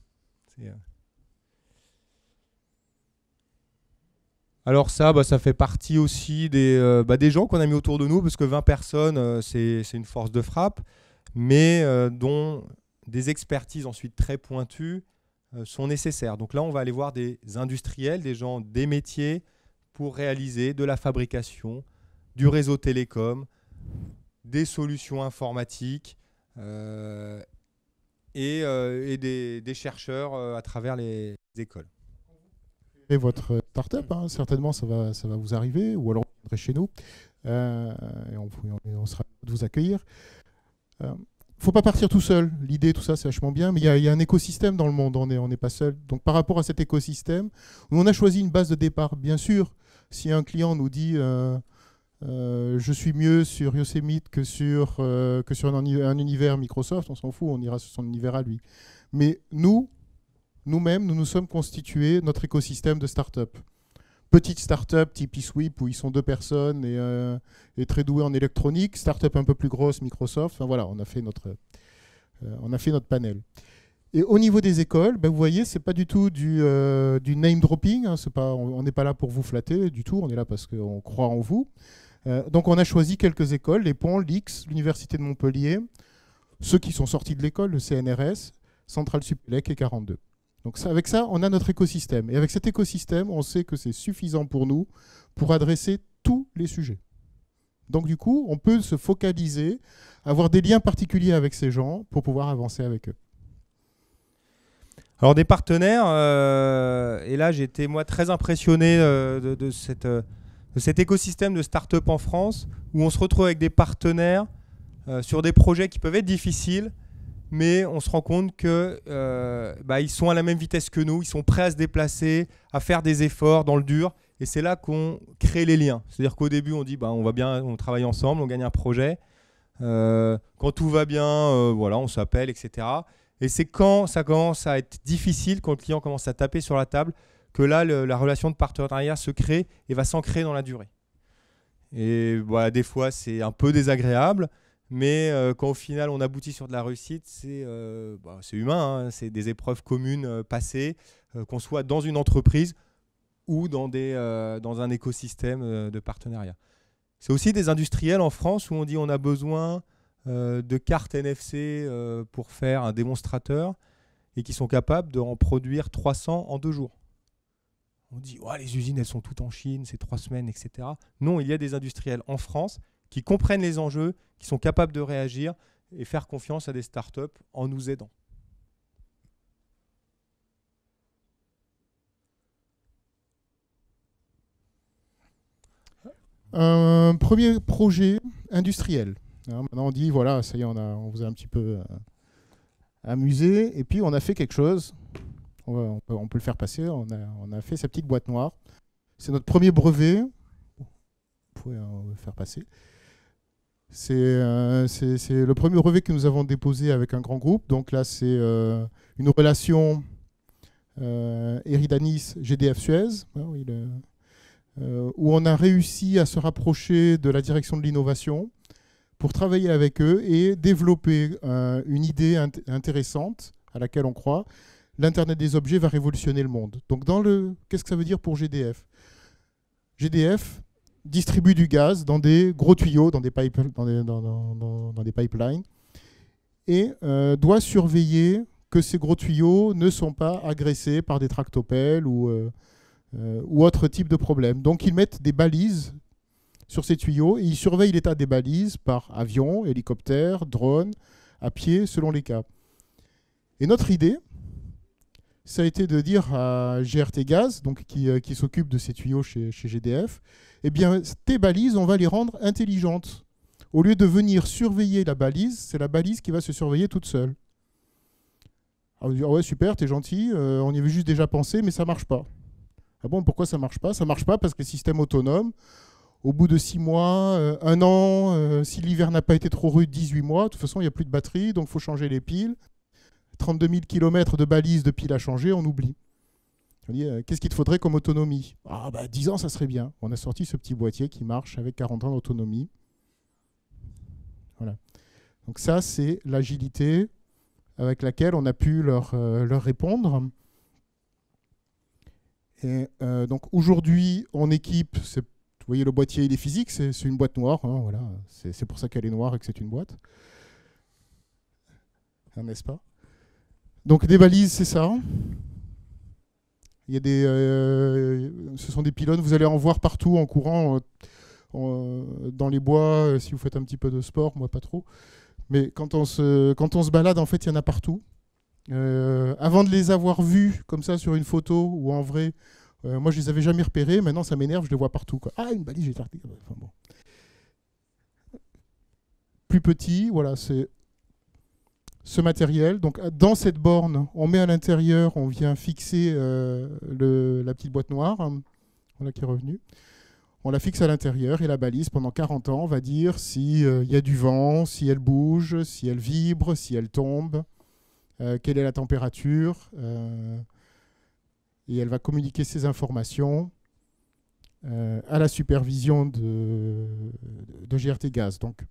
Alors ça, ça fait partie aussi des gens qu'on a mis autour de nous, parce que 20 personnes, c'est une force de frappe, mais dont des expertises ensuite très pointues sont nécessaires. Donc là, on va aller voir des industriels, des gens des métiers pour réaliser de la fabrication, du réseau télécom, des solutions informatiques et des chercheurs à travers les écoles. Et votre start-up, hein, certainement, ça va vous arriver, ou alors vous viendrez chez nous, et on sera heureux de vous accueillir. Il ne faut pas partir tout seul. L'idée, tout ça, c'est vachement bien, mais il y a un écosystème dans le monde, on n'est pas seul. Donc par rapport à cet écosystème, on a choisi une base de départ. Bien sûr, si un client nous dit je suis mieux sur Yosemite que sur un univers Microsoft, on s'en fout, on ira sur son univers à lui. Mais nous-mêmes, nous nous sommes constitués notre écosystème de start-up. Petite start-up type eSweep où ils sont 2 personnes et très doués en électronique. Start-up un peu plus grosse, Microsoft. Enfin, voilà, on a fait notre panel. Et au niveau des écoles, ben, vous voyez, c'est pas du tout du name dropping. Hein, on n'est pas là pour vous flatter du tout. On est là parce qu'on croit en vous. Donc on a choisi quelques écoles, les Ponts, l'X, l'Université de Montpellier, ceux qui sont sortis de l'école, le CNRS, Centrale Supélec et 42. Donc avec ça, on a notre écosystème. Et avec cet écosystème, on sait que c'est suffisant pour nous pour adresser tous les sujets. Donc du coup, on peut se focaliser, avoir des liens particuliers avec ces gens pour pouvoir avancer avec eux. Alors des partenaires, et là j'étais moi très impressionné de cet écosystème de start-up en France, où on se retrouve avec des partenaires sur des projets qui peuvent être difficiles, mais on se rend compte qu'ils sont à la même vitesse que nous, ils sont prêts à se déplacer, à faire des efforts dans le dur, et c'est là qu'on crée les liens. C'est-à-dire qu'au début, on dit on travaille ensemble, on gagne un projet. Quand tout va bien, voilà, on s'appelle, etc. Et c'est quand ça commence à être difficile, quand le client commence à taper sur la table, que là, la relation de partenariat se crée et va s'ancrer dans la durée. Et voilà, des fois, c'est un peu désagréable. Mais quand au final on aboutit sur de la réussite, c'est humain, hein, c'est des épreuves communes passées, qu'on soit dans une entreprise ou dans un écosystème de partenariat. C'est aussi des industriels en France où on dit on a besoin de cartes NFC pour faire un démonstrateur et qui sont capables d'en produire 300 en 2 jours. On dit les usines elles sont toutes en Chine, c'est 3 semaines, etc. Non, il y a des industriels en France qui comprennent les enjeux, qui sont capables de réagir et faire confiance à des startups en nous aidant. Un premier projet industriel. Hein, maintenant on dit, voilà, ça y est, on vous a un petit peu amusé, et puis on a fait quelque chose, on peut le faire passer, on a fait sa petite boîte noire. C'est notre premier brevet, vous pouvez le faire passer. C'est le premier brevet que nous avons déposé avec un grand groupe. Donc là, c'est une relation Eridanis GDF Suez, où on a réussi à se rapprocher de la direction de l'innovation pour travailler avec eux et développer une idée intéressante à laquelle on croit. L'Internet des objets va révolutionner le monde. Donc qu'est-ce que ça veut dire pour GDF ? GDF distribue du gaz dans des gros tuyaux, dans des pipelines, et doit surveiller que ces gros tuyaux ne sont pas agressés par des tractopelles ou autre type de problème. Donc ils mettent des balises sur ces tuyaux et ils surveillent l'état des balises par avion, hélicoptère, drone, à pied, selon les cas. Et notre idée, ça a été de dire à GRT Gaz, donc qui s'occupe de ces tuyaux chez GDF, eh bien, tes balises, on va les rendre intelligentes. Au lieu de venir surveiller la balise, c'est la balise qui va se surveiller toute seule. Alors, on dit, ouais, super, t'es gentil, on y avait juste déjà pensé, mais ça marche pas. Ah bon, pourquoi ça marche pas ? Ça marche pas parce que le système autonome, au bout de 6 mois, 1 an, si l'hiver n'a pas été trop rude, 18 mois, de toute façon, il n'y a plus de batterie, donc il faut changer les piles. 32 000 km de balises de piles à changer, on oublie. On dit, qu'est-ce qu'il te faudrait comme autonomie ? 10 ans, ça serait bien. On a sorti ce petit boîtier qui marche avec 40 ans d'autonomie. Voilà. Donc ça, c'est l'agilité avec laquelle on a pu leur répondre. Et donc aujourd'hui, on équipe, vous voyez le boîtier, il est physique, c'est une boîte noire. Hein, voilà. C'est pour ça qu'elle est noire et que c'est une boîte. N'est-ce pas ? Donc des balises, c'est ça. Il y a ce sont des pylônes, vous allez en voir partout en courant, dans les bois, si vous faites un petit peu de sport, moi pas trop. Mais quand on se balade, en fait, il y en a partout. Avant de les avoir vus comme ça sur une photo ou en vrai, moi je les avais jamais repérés, maintenant ça m'énerve, je les vois partout, quoi. Ah, une balise, j'ai tardé. Enfin, bon. Plus petit, voilà, c'est ce matériel. Donc dans cette borne, on met à l'intérieur, on vient fixer la petite boîte noire, voilà, qui est revenue. On la fixe à l'intérieur et la balise, pendant 40 ans, va dire s'il y a du vent, si elle bouge, si elle vibre, si elle tombe, quelle est la température. Et elle va communiquer ces informations à la supervision de GRT Gaz. Donc,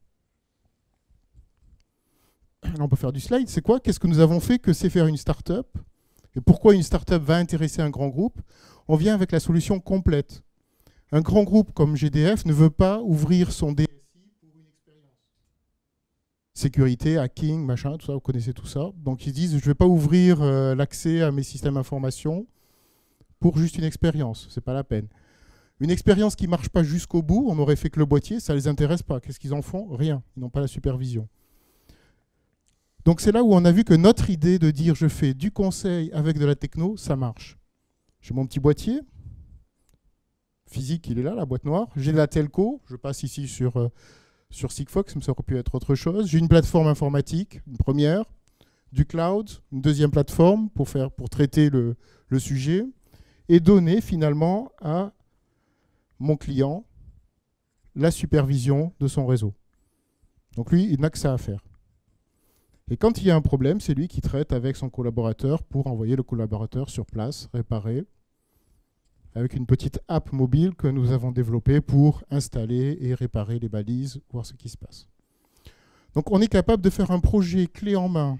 là, on peut faire du slide. C'est quoi? Qu'est-ce que nous avons fait? Que c'est faire une start-up? Et pourquoi une start-up va intéresser un grand groupe? On vient avec la solution complète. Un grand groupe comme GDF ne veut pas ouvrir son DSI pour une expérience. Sécurité, hacking, machin, tout ça, vous connaissez tout ça. Donc ils disent, je ne vais pas ouvrir l'accès à mes systèmes d'information pour juste une expérience. Ce n'est pas la peine. Une expérience qui ne marche pas jusqu'au bout, on aurait fait que le boîtier, ça ne les intéresse pas. Qu'est-ce qu'ils en font? Rien. Ils n'ont pas la supervision. Donc c'est là où on a vu que notre idée de dire je fais du conseil avec de la techno, ça marche. J'ai mon petit boîtier physique, il est là, la boîte noire. J'ai de la telco, je passe ici sur Sigfox, mais ça aurait pu être autre chose. J'ai une plateforme informatique, une première, du cloud, une deuxième plateforme pour traiter le sujet, et donner finalement à mon client la supervision de son réseau. Donc lui, il n'a que ça à faire. Et quand il y a un problème, c'est lui qui traite avec son collaborateur pour envoyer le collaborateur sur place, réparer, avec une petite app mobile que nous avons développée pour installer et réparer les balises, voir ce qui se passe. Donc on est capable de faire un projet clé en main,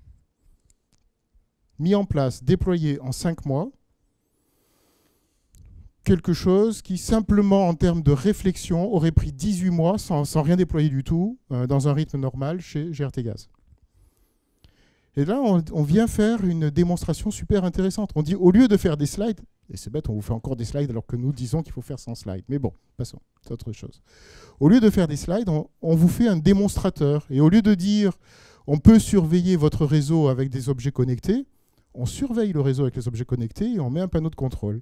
mis en place, déployé en 5 mois, quelque chose qui simplement en termes de réflexion aurait pris 18 mois sans rien déployer du tout, dans un rythme normal chez GRT Gaz. Et là, on vient faire une démonstration super intéressante. On dit, au lieu de faire des slides, et c'est bête, on vous fait encore des slides alors que nous disons qu'il faut faire sans slides. Mais bon, passons, c'est autre chose. Au lieu de faire des slides, on vous fait un démonstrateur. Et au lieu de dire, on peut surveiller votre réseau avec des objets connectés, on surveille le réseau avec les objets connectés et on met un panneau de contrôle.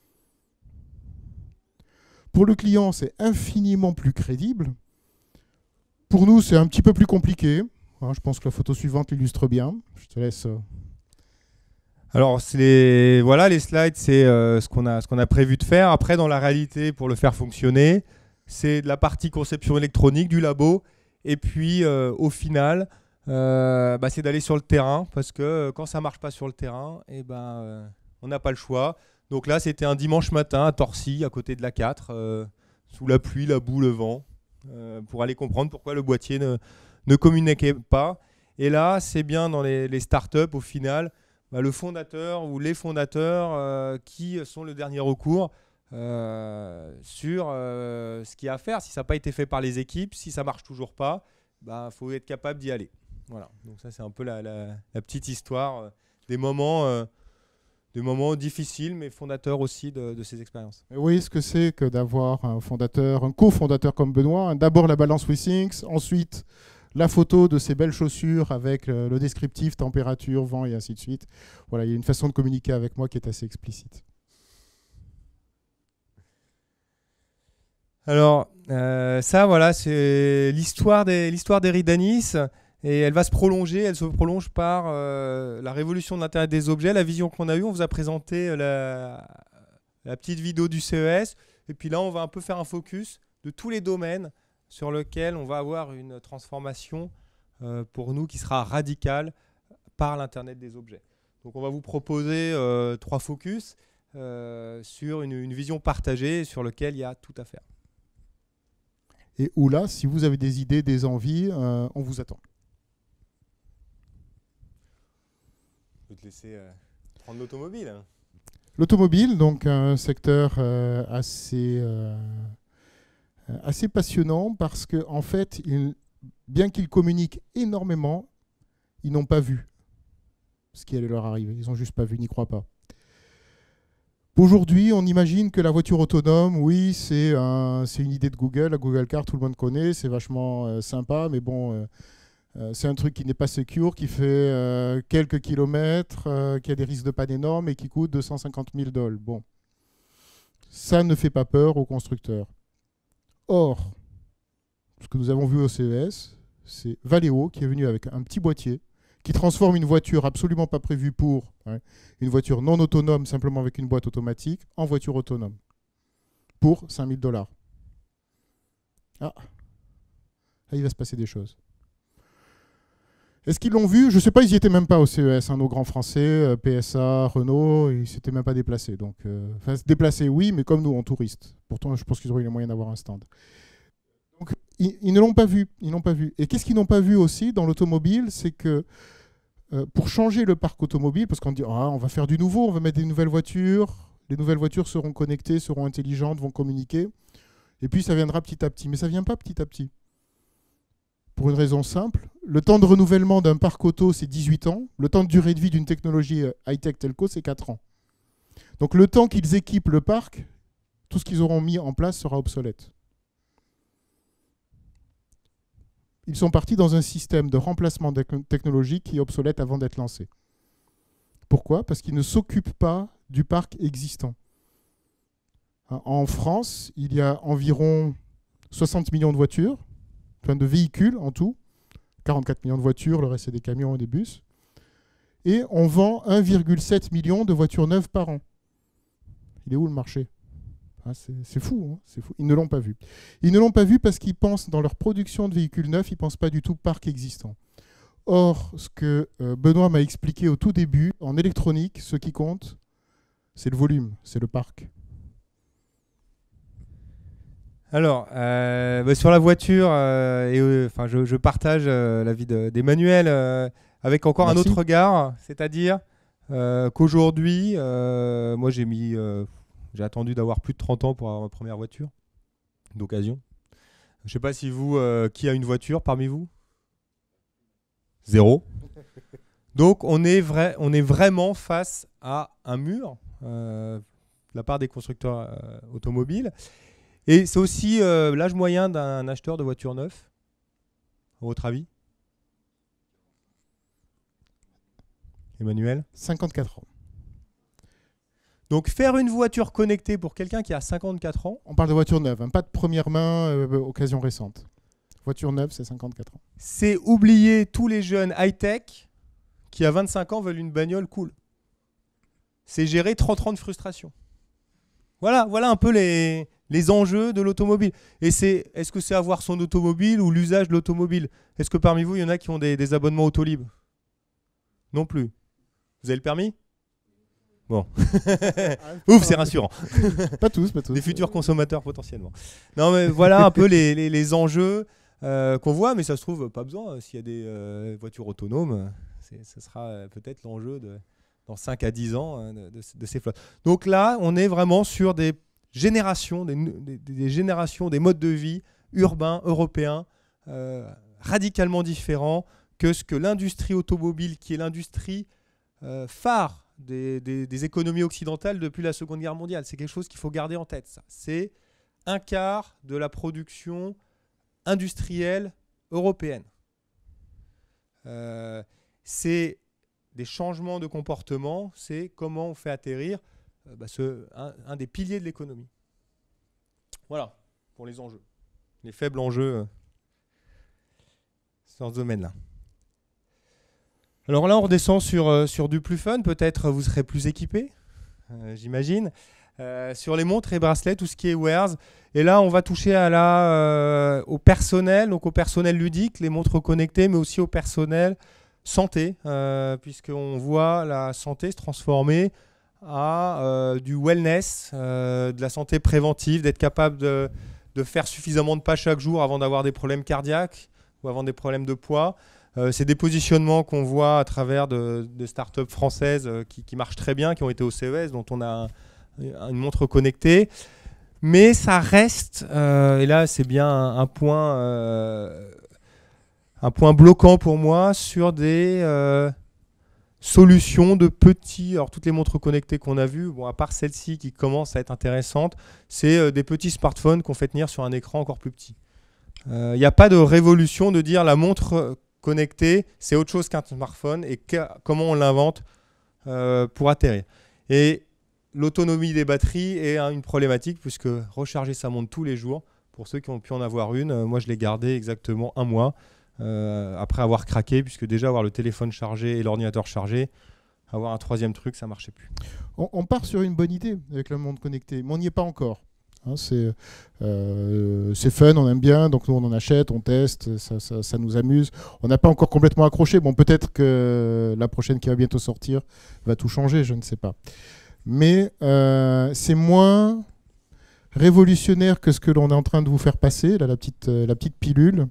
Pour le client, c'est infiniment plus crédible. Pour nous, c'est un petit peu plus compliqué. Je pense que la photo suivante l'illustre bien. Je te laisse. Alors, voilà, les slides, c'est ce qu'on a prévu de faire. Après, dans la réalité, pour le faire fonctionner, c'est de la partie conception électronique du labo. Et puis, au final, c'est d'aller sur le terrain. Parce que quand ça ne marche pas sur le terrain, on n'a pas le choix. Donc là, c'était un dimanche matin à Torcy, à côté de la 4, sous la pluie, la boue, le vent, pour aller comprendre pourquoi le boîtier ne communiquait pas. Et là, c'est bien dans les startups, au final, le fondateur ou les fondateurs qui sont le dernier recours sur ce qu'il y a à faire. Si ça n'a pas été fait par les équipes, si ça ne marche toujours pas, faut être capable d'y aller. Voilà. Donc ça, c'est un peu la petite histoire des moments difficiles, mais fondateurs aussi de ces expériences. Et oui, ce que c'est que d'avoir un cofondateur comme Benoît. D'abord la balance WeThings, ensuite la photo de ces belles chaussures avec le descriptif, température, vent et ainsi de suite. Voilà, il y a une façon de communiquer avec moi qui est assez explicite. Alors, ça, voilà, c'est l'histoire d'Eridanis. Et elle va se prolonger, elle se prolonge par la révolution de l'Internet des objets, la vision qu'on a eue. On vous a présenté la petite vidéo du CES. Et puis là, on va un peu faire un focus de tous les domaines sur lesquels on va avoir une transformation pour nous qui sera radicale par l'Internet des objets. Donc on va vous proposer 3 focus sur une vision partagée sur lequel il y a tout à faire. Et où là, si vous avez des idées, des envies, on vous attend. Je vais te laisser prendre l'automobile. L'automobile, donc un secteur assez passionnant parce que en fait, bien qu'ils communiquent énormément, ils n'ont pas vu. ce qui allait leur arriver. Ils n'ont juste pas vu, n'y croient pas. Aujourd'hui, on imagine que la voiture autonome, oui, c'est une idée de Google. La Google Car, tout le monde connaît, c'est vachement sympa, mais bon, c'est un truc qui n'est pas secure, qui fait quelques kilomètres, qui a des risques de panne énormes et qui coûte 250 000 $. Bon, ça ne fait pas peur aux constructeurs. Or, ce que nous avons vu au CES, c'est Valeo qui est venu avec un petit boîtier qui transforme une voiture absolument pas prévue pour, une voiture non autonome simplement avec une boîte automatique, en voiture autonome pour 5 000 $. Ah, là, il va se passer des choses. Est-ce qu'ils l'ont vu? Je ne sais pas, ils n'y étaient même pas au CES, nos grands Français, PSA, Renault, ils ne s'étaient même pas déplacés. Donc, se déplacer, oui, mais comme nous, en touriste. Pourtant, je pense qu'ils auraient eu les moyens d'avoir un stand. Donc, ils ne l'ont pas vu. Ils n'ont pas vu. Et qu'est-ce qu'ils n'ont pas vu aussi dans l'automobile? C'est que pour changer le parc automobile, parce qu'on dit on va faire du nouveau, on va mettre des nouvelles voitures, les nouvelles voitures seront connectées, seront intelligentes, vont communiquer, et puis ça viendra petit à petit. Mais ça ne vient pas petit à petit. Pour une raison simple, le temps de renouvellement d'un parc auto, c'est 18 ans, le temps de durée de vie d'une technologie high-tech telco, c'est 4 ans. Donc le temps qu'ils équipent le parc, tout ce qu'ils auront mis en place sera obsolète. Ils sont partis dans un système de remplacement technologique qui est obsolète avant d'être lancé. Pourquoi? Parce qu'ils ne s'occupent pas du parc existant. En France, il y a environ 60 millions de voitures, enfin de véhicules en tout, 44 millions de voitures, le reste c'est des camions et des bus, et on vend 1,7 million de voitures neuves par an. Il est où le marché? C'est fou, hein, c'est fou. Ils ne l'ont pas vu. Ils ne l'ont pas vu parce qu'ils pensent, dans leur production de véhicules neufs, ils ne pensent pas du tout parc existant. Or, ce que Benoît m'a expliqué au tout début, en électronique, ce qui compte, c'est le volume, c'est le parc. Alors, sur la voiture, je partage l'avis d'Emmanuel avec encore un autre regard, c'est-à-dire qu'aujourd'hui, moi j'ai attendu d'avoir plus de 30 ans pour avoir ma première voiture d'occasion. Je ne sais pas si vous, qui a une voiture parmi vous? Zéro. Donc on est vraiment face à un mur de la part des constructeurs automobiles. Et c'est aussi l'âge moyen d'un acheteur de voiture neuve, à votre avis? Emmanuel? 54 ans. Donc faire une voiture connectée pour quelqu'un qui a 54 ans... On parle de voiture neuve, hein, pas de première main, occasion récente. Voiture neuve, c'est 54 ans. C'est oublier tous les jeunes high-tech qui, à 25 ans, veulent une bagnole cool. C'est gérer 30 ans de frustration. Voilà un peu les enjeux de l'automobile. Et est-ce que c'est avoir son automobile ou l'usage de l'automobile? Est-ce que parmi vous, il y en a qui ont des abonnements Autolib? Non plus. Vous avez le permis? Bon. Ouf, c'est rassurant. Pas tous. Des futurs consommateurs potentiellement. Non, mais voilà un peu les enjeux qu'on voit, mais ça se trouve, pas besoin. S'il y a des voitures autonomes, ce sera peut-être l'enjeu dans 5 à 10 ans de ces flottes. Donc là, on est vraiment sur des générations, des générations, des modes de vie urbains, européens, radicalement différents que ce que l'industrie automobile, qui est l'industrie phare des économies occidentales depuis la Seconde Guerre mondiale. C'est quelque chose qu'il faut garder en tête. Ça. C'est un quart de la production industrielle européenne. C'est des changements de comportement, c'est comment on fait atterrir un des piliers de l'économie. Voilà, pour les enjeux. Les faibles enjeux dans ce domaine-là. Alors là, on redescend sur du plus fun. Peut-être vous serez plus équipés, j'imagine. Sur les montres et bracelets, tout ce qui est wears. Et là, on va toucher au personnel, donc au personnel ludique, les montres connectées, mais aussi au personnel santé, puisqu'on voit la santé se transformer à du wellness, de la santé préventive, d'être capable de faire suffisamment de pas chaque jour avant d'avoir des problèmes cardiaques ou avant des problèmes de poids. C'est des positionnements qu'on voit à travers de startups françaises qui marchent très bien, qui ont été au CES, dont on a une montre connectée. Mais ça reste, et là c'est bien un point bloquant pour moi, sur des solutions de petits... Alors toutes les montres connectées qu'on a vues, bon, à part celle-ci qui commence à être intéressante, c'est des petits smartphones qu'on fait tenir sur un écran encore plus petit. Il n'y a pas de révolution de dire la montre connectée, c'est autre chose qu'un smartphone et comment on l'invente pour atterrir. Et l'autonomie des batteries est une problématique puisque recharger sa montre tous les jours, pour ceux qui ont pu en avoir une, moi je l'ai gardée exactement 1 mois après avoir craqué, puisque déjà avoir le téléphone chargé et l'ordinateur chargé, avoir un troisième truc, ça ne marchait plus. On part sur une bonne idée avec la montre connectée, mais on n'y est pas encore. Hein, c'est fun, on aime bien, donc nous on en achète, on teste, ça nous amuse. On n'a pas encore complètement accroché. Bon, peut-être que la prochaine qui va bientôt sortir va tout changer, je ne sais pas. Mais c'est moins révolutionnaire que ce que l'on est en train de vous faire passer, là, la petite pilule.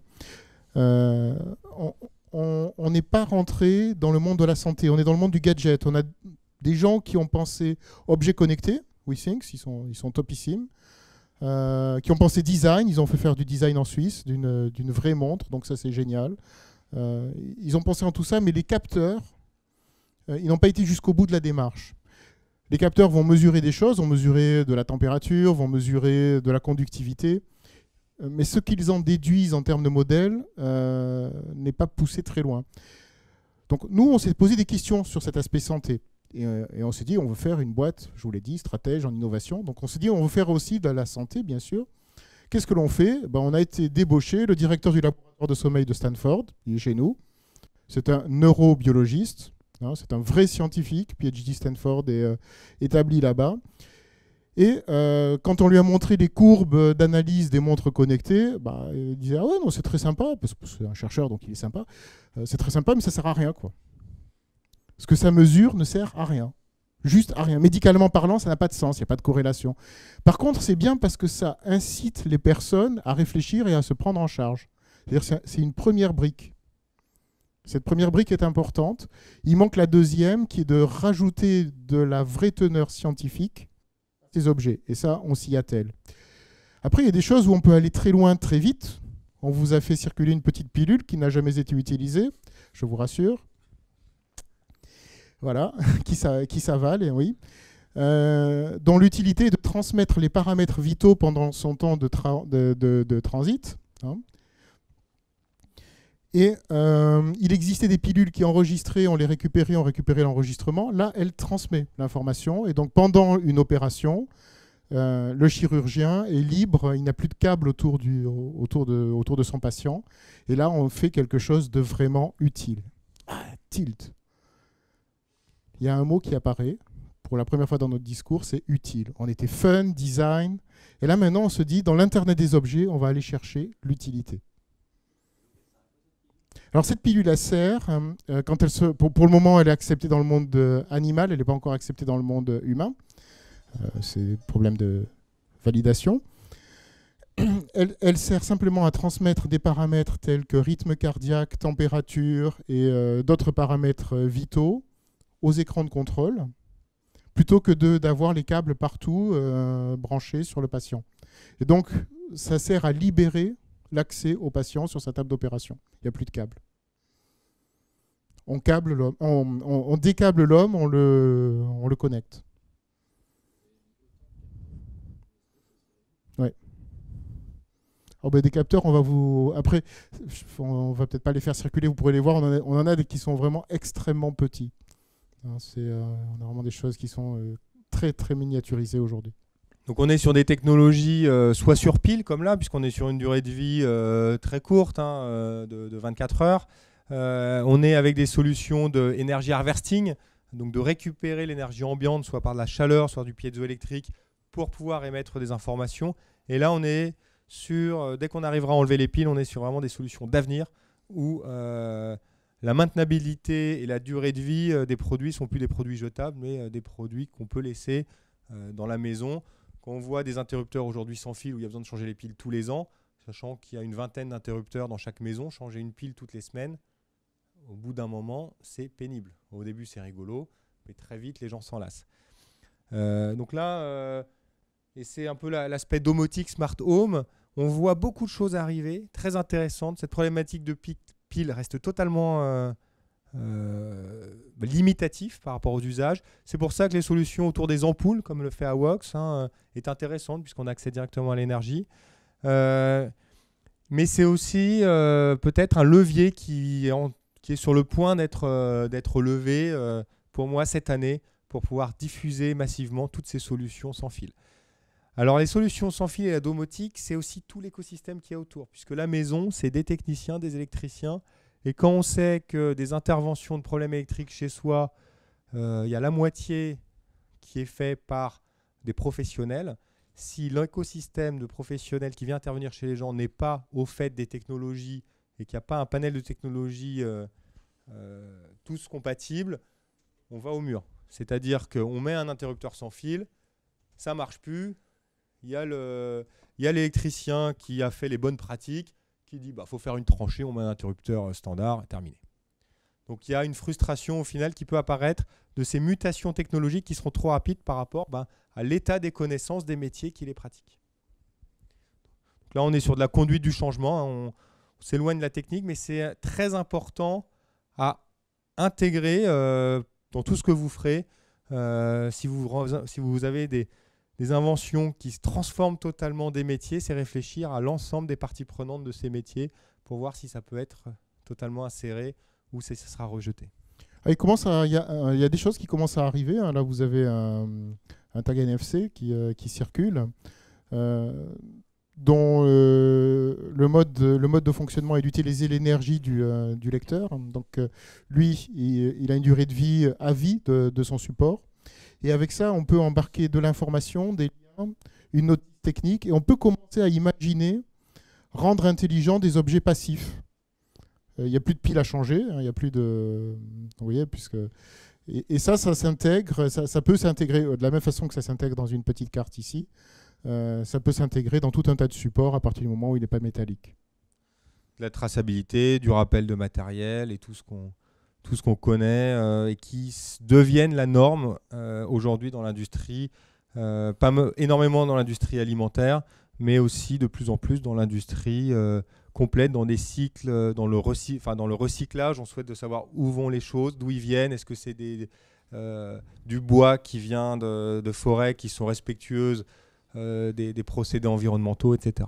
On n'est pas rentré dans le monde de la santé, on est dans le monde du gadget. On a des gens qui ont pensé objets connectés, WeThings, ils sont topissimes. Qui ont pensé design, ils ont fait faire du design en Suisse, d'une vraie montre, donc ça c'est génial. Ils ont pensé en tout ça, mais les capteurs, ils n'ont pas été jusqu'au bout de la démarche. Les capteurs vont mesurer des choses, vont mesurer de la température, vont mesurer de la conductivité, mais ce qu'ils en déduisent en termes de modèle n'est pas poussé très loin. Donc nous, on s'est posé des questions sur cet aspect santé. Et on s'est dit, on veut faire une boîte, je vous l'ai dit, stratège en innovation. Donc on s'est dit, on veut faire aussi de la santé, bien sûr. Qu'est-ce que l'on fait? On a été débauché. Le directeur du laboratoire de sommeil de Stanford, il est chez nous. C'est un neurobiologiste. Hein, c'est un vrai scientifique, PhD Stanford, et établi là-bas. Et quand on lui a montré les courbes d'analyse des montres connectées, il disait, ah ouais, non, c'est très sympa, parce que c'est un chercheur, donc il est sympa. C'est très sympa, mais ça ne sert à rien, quoi. Ce que ça mesure ne sert à rien. Juste à rien. Médicalement parlant, ça n'a pas de sens, il n'y a pas de corrélation. Par contre, c'est bien parce que ça incite les personnes à réfléchir et à se prendre en charge. C'est-à-dire c'est une première brique. Cette première brique est importante. Il manque la deuxième, qui est de rajouter de la vraie teneur scientifique à ces objets. Et ça, on s'y attelle. Après, il y a des choses où on peut aller très loin, très vite. On vous a fait circuler une petite pilule qui n'a jamais été utilisée, je vous rassure. Voilà, qui s'avale, oui. Dont l'utilité est de transmettre les paramètres vitaux pendant son temps de transit. Hein. Et il existait des pilules qui enregistraient, on les récupérait, on récupérait l'enregistrement. Là, elle transmet l'information. Et donc, pendant une opération, le chirurgien est libre, il n'a plus de câble autour de son patient. Et là, on fait quelque chose de vraiment utile. Tilt. Il y a un mot qui apparaît pour la première fois dans notre discours, c'est utile. On était fun, design, et là maintenant on se dit, dans l'Internet des objets, on va aller chercher l'utilité. Alors cette pilule elle sert, quand pour le moment elle est acceptée dans le monde animal, elle n'est pas encore acceptée dans le monde humain. C'est problème de validation. Elle sert simplement à transmettre des paramètres tels que rythme cardiaque, température et d'autres paramètres vitaux aux écrans de contrôle, plutôt que d'avoir les câbles partout branchés sur le patient. Et donc, ça sert à libérer l'accès au patient sur sa table d'opération. Il n'y a plus de câbles. On décâble l'homme, on le connecte. Ouais. Des capteurs, après, on va peut-être pas les faire circuler, vous pourrez les voir, on en a des qui sont vraiment extrêmement petits. On a vraiment des choses qui sont très très miniaturisées aujourd'hui. Donc on est sur des technologies soit sur pile comme là, puisqu'on est sur une durée de vie très courte, de 24 heures. On est avec des solutions d'énergie harvesting, donc de récupérer l'énergie ambiante, soit par de la chaleur, soit du piézoélectrique, pour pouvoir émettre des informations. Et là on est sur, dès qu'on arrivera à enlever les piles, on est sur vraiment des solutions d'avenir où la maintenabilité et la durée de vie des produits ne sont plus des produits jetables, mais des produits qu'on peut laisser dans la maison. Quand on voit des interrupteurs aujourd'hui sans fil où il y a besoin de changer les piles tous les ans, sachant qu'il y a une vingtaine d'interrupteurs dans chaque maison, changer une pile toutes les semaines, au bout d'un moment, c'est pénible. Au début, c'est rigolo, mais très vite, les gens s'en lassent. Donc là, et c'est un peu l'aspect domotique Smart Home, on voit beaucoup de choses arriver, très intéressantes. Cette problématique de pile reste totalement limitatif par rapport aux usages. C'est pour ça que les solutions autour des ampoules, comme le fait AWOX, est intéressante puisqu'on accède directement à l'énergie. Mais c'est aussi peut-être un levier qui est sur le point d'être levé pour moi cette année pour pouvoir diffuser massivement toutes ces solutions sans fil. Alors les solutions sans fil et la domotique, c'est aussi tout l'écosystème qu'il y a autour, puisque la maison, c'est des techniciens, des électriciens, et quand on sait que des interventions de problèmes électriques chez soi, il y a la moitié qui est fait par des professionnels, si l'écosystème de professionnels qui vient intervenir chez les gens n'est pas au fait des technologies et qu'il n'y a pas un panel de technologies tous compatibles, on va au mur. C'est-à-dire qu'on met un interrupteur sans fil, ça ne marche plus. Il y a l'électricien qui a fait les bonnes pratiques, qui dit faut faire une tranchée, on met un interrupteur standard, terminé. Donc il y a une frustration au final qui peut apparaître de ces mutations technologiques qui seront trop rapides par rapport à l'état des connaissances des métiers qui les pratiquent. Donc là, on est sur de la conduite du changement, on s'éloigne de la technique, mais c'est très important à intégrer dans tout ce que vous ferez. Si vous avez des inventions qui se transforment totalement des métiers, c'est réfléchir à l'ensemble des parties prenantes de ces métiers pour voir si ça peut être totalement inséré ou si ça sera rejeté. Il y a des choses qui commencent à arriver. Là, vous avez un tag NFC qui circule, dont le mode de fonctionnement est d'utiliser l'énergie du lecteur. Donc, lui, il a une durée de vie à vie de son support. Et avec ça, on peut embarquer de l'information, des liens, une note technique, et on peut commencer à imaginer rendre intelligents des objets passifs. Il n'y a plus de piles à changer, il n'y a plus de... Vous voyez, puisque... Et ça s'intègre, ça peut s'intégrer de la même façon que ça s'intègre dans une petite carte ici. Ça peut s'intégrer dans tout un tas de supports à partir du moment où il n'est pas métallique. La traçabilité, du rappel de matériel et tout ce qu'on connaît et qui deviennent la norme aujourd'hui dans l'industrie, pas énormément dans l'industrie alimentaire, mais aussi de plus en plus dans l'industrie complète, dans des cycles, dans le recyclage. On souhaite de savoir où vont les choses, d'où ils viennent, est-ce que c'est du bois qui vient de forêts qui sont respectueuses des procédés environnementaux, etc.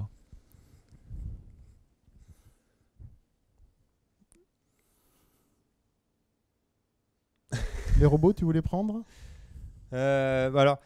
Les robots, tu voulais prendre ? Alors,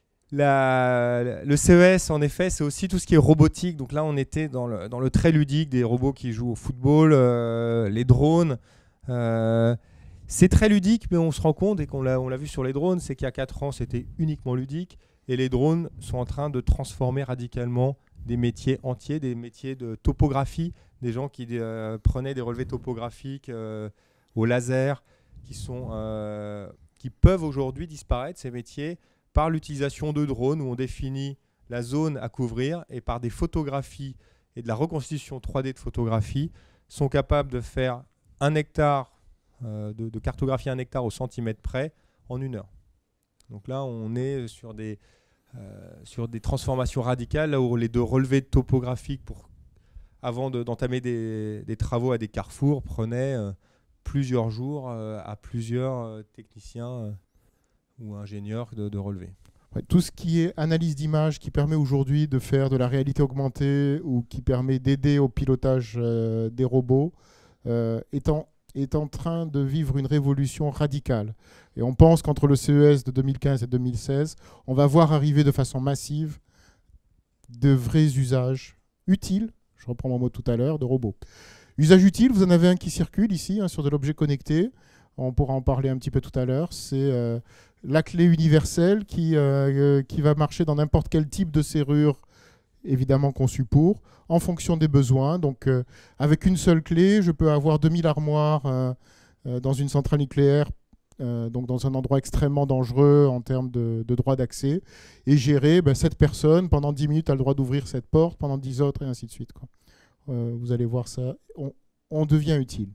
le CES, en effet, c'est aussi tout ce qui est robotique. Donc là, on était dans le très ludique des robots qui jouent au football, les drones. C'est très ludique, mais on se rend compte, et on l'a vu sur les drones, c'est qu'il y a 4 ans, c'était uniquement ludique. Et les drones sont en train de transformer radicalement des métiers entiers, des métiers de topographie, des gens qui prenaient des relevés topographiques au laser, qui peuvent aujourd'hui disparaître, ces métiers, par l'utilisation de drones où on définit la zone à couvrir et par des photographies et de la reconstitution 3D de photographie sont capables de faire 1 hectare, de cartographier 1 hectare au centimètre près en 1 heure. Donc là, on est sur des transformations radicales, là où les deux relevés topographiques avant d'entamer des travaux à des carrefours prenaient plusieurs jours à plusieurs techniciens ou ingénieurs de relever. Ouais, tout ce qui est analyse d'image qui permet aujourd'hui de faire de la réalité augmentée ou qui permet d'aider au pilotage des robots est en train de vivre une révolution radicale. Et on pense qu'entre le CES de 2015 et 2016, on va voir arriver de façon massive de vrais usages utiles, je reprends mon mot tout à l'heure, de robots. Usage utile, vous en avez un qui circule ici, sur de l'objet connecté. On pourra en parler un petit peu tout à l'heure. C'est la clé universelle qui va marcher dans n'importe quel type de serrure, évidemment conçue pour, en fonction des besoins. Donc, avec une seule clé, je peux avoir 2000 armoires dans une centrale nucléaire, donc dans un endroit extrêmement dangereux en termes de droit d'accès, et gérer cette personne, pendant 10 minutes, a le droit d'ouvrir cette porte, pendant 10 autres, et ainsi de suite, quoi. Vous allez voir ça, on devient utile.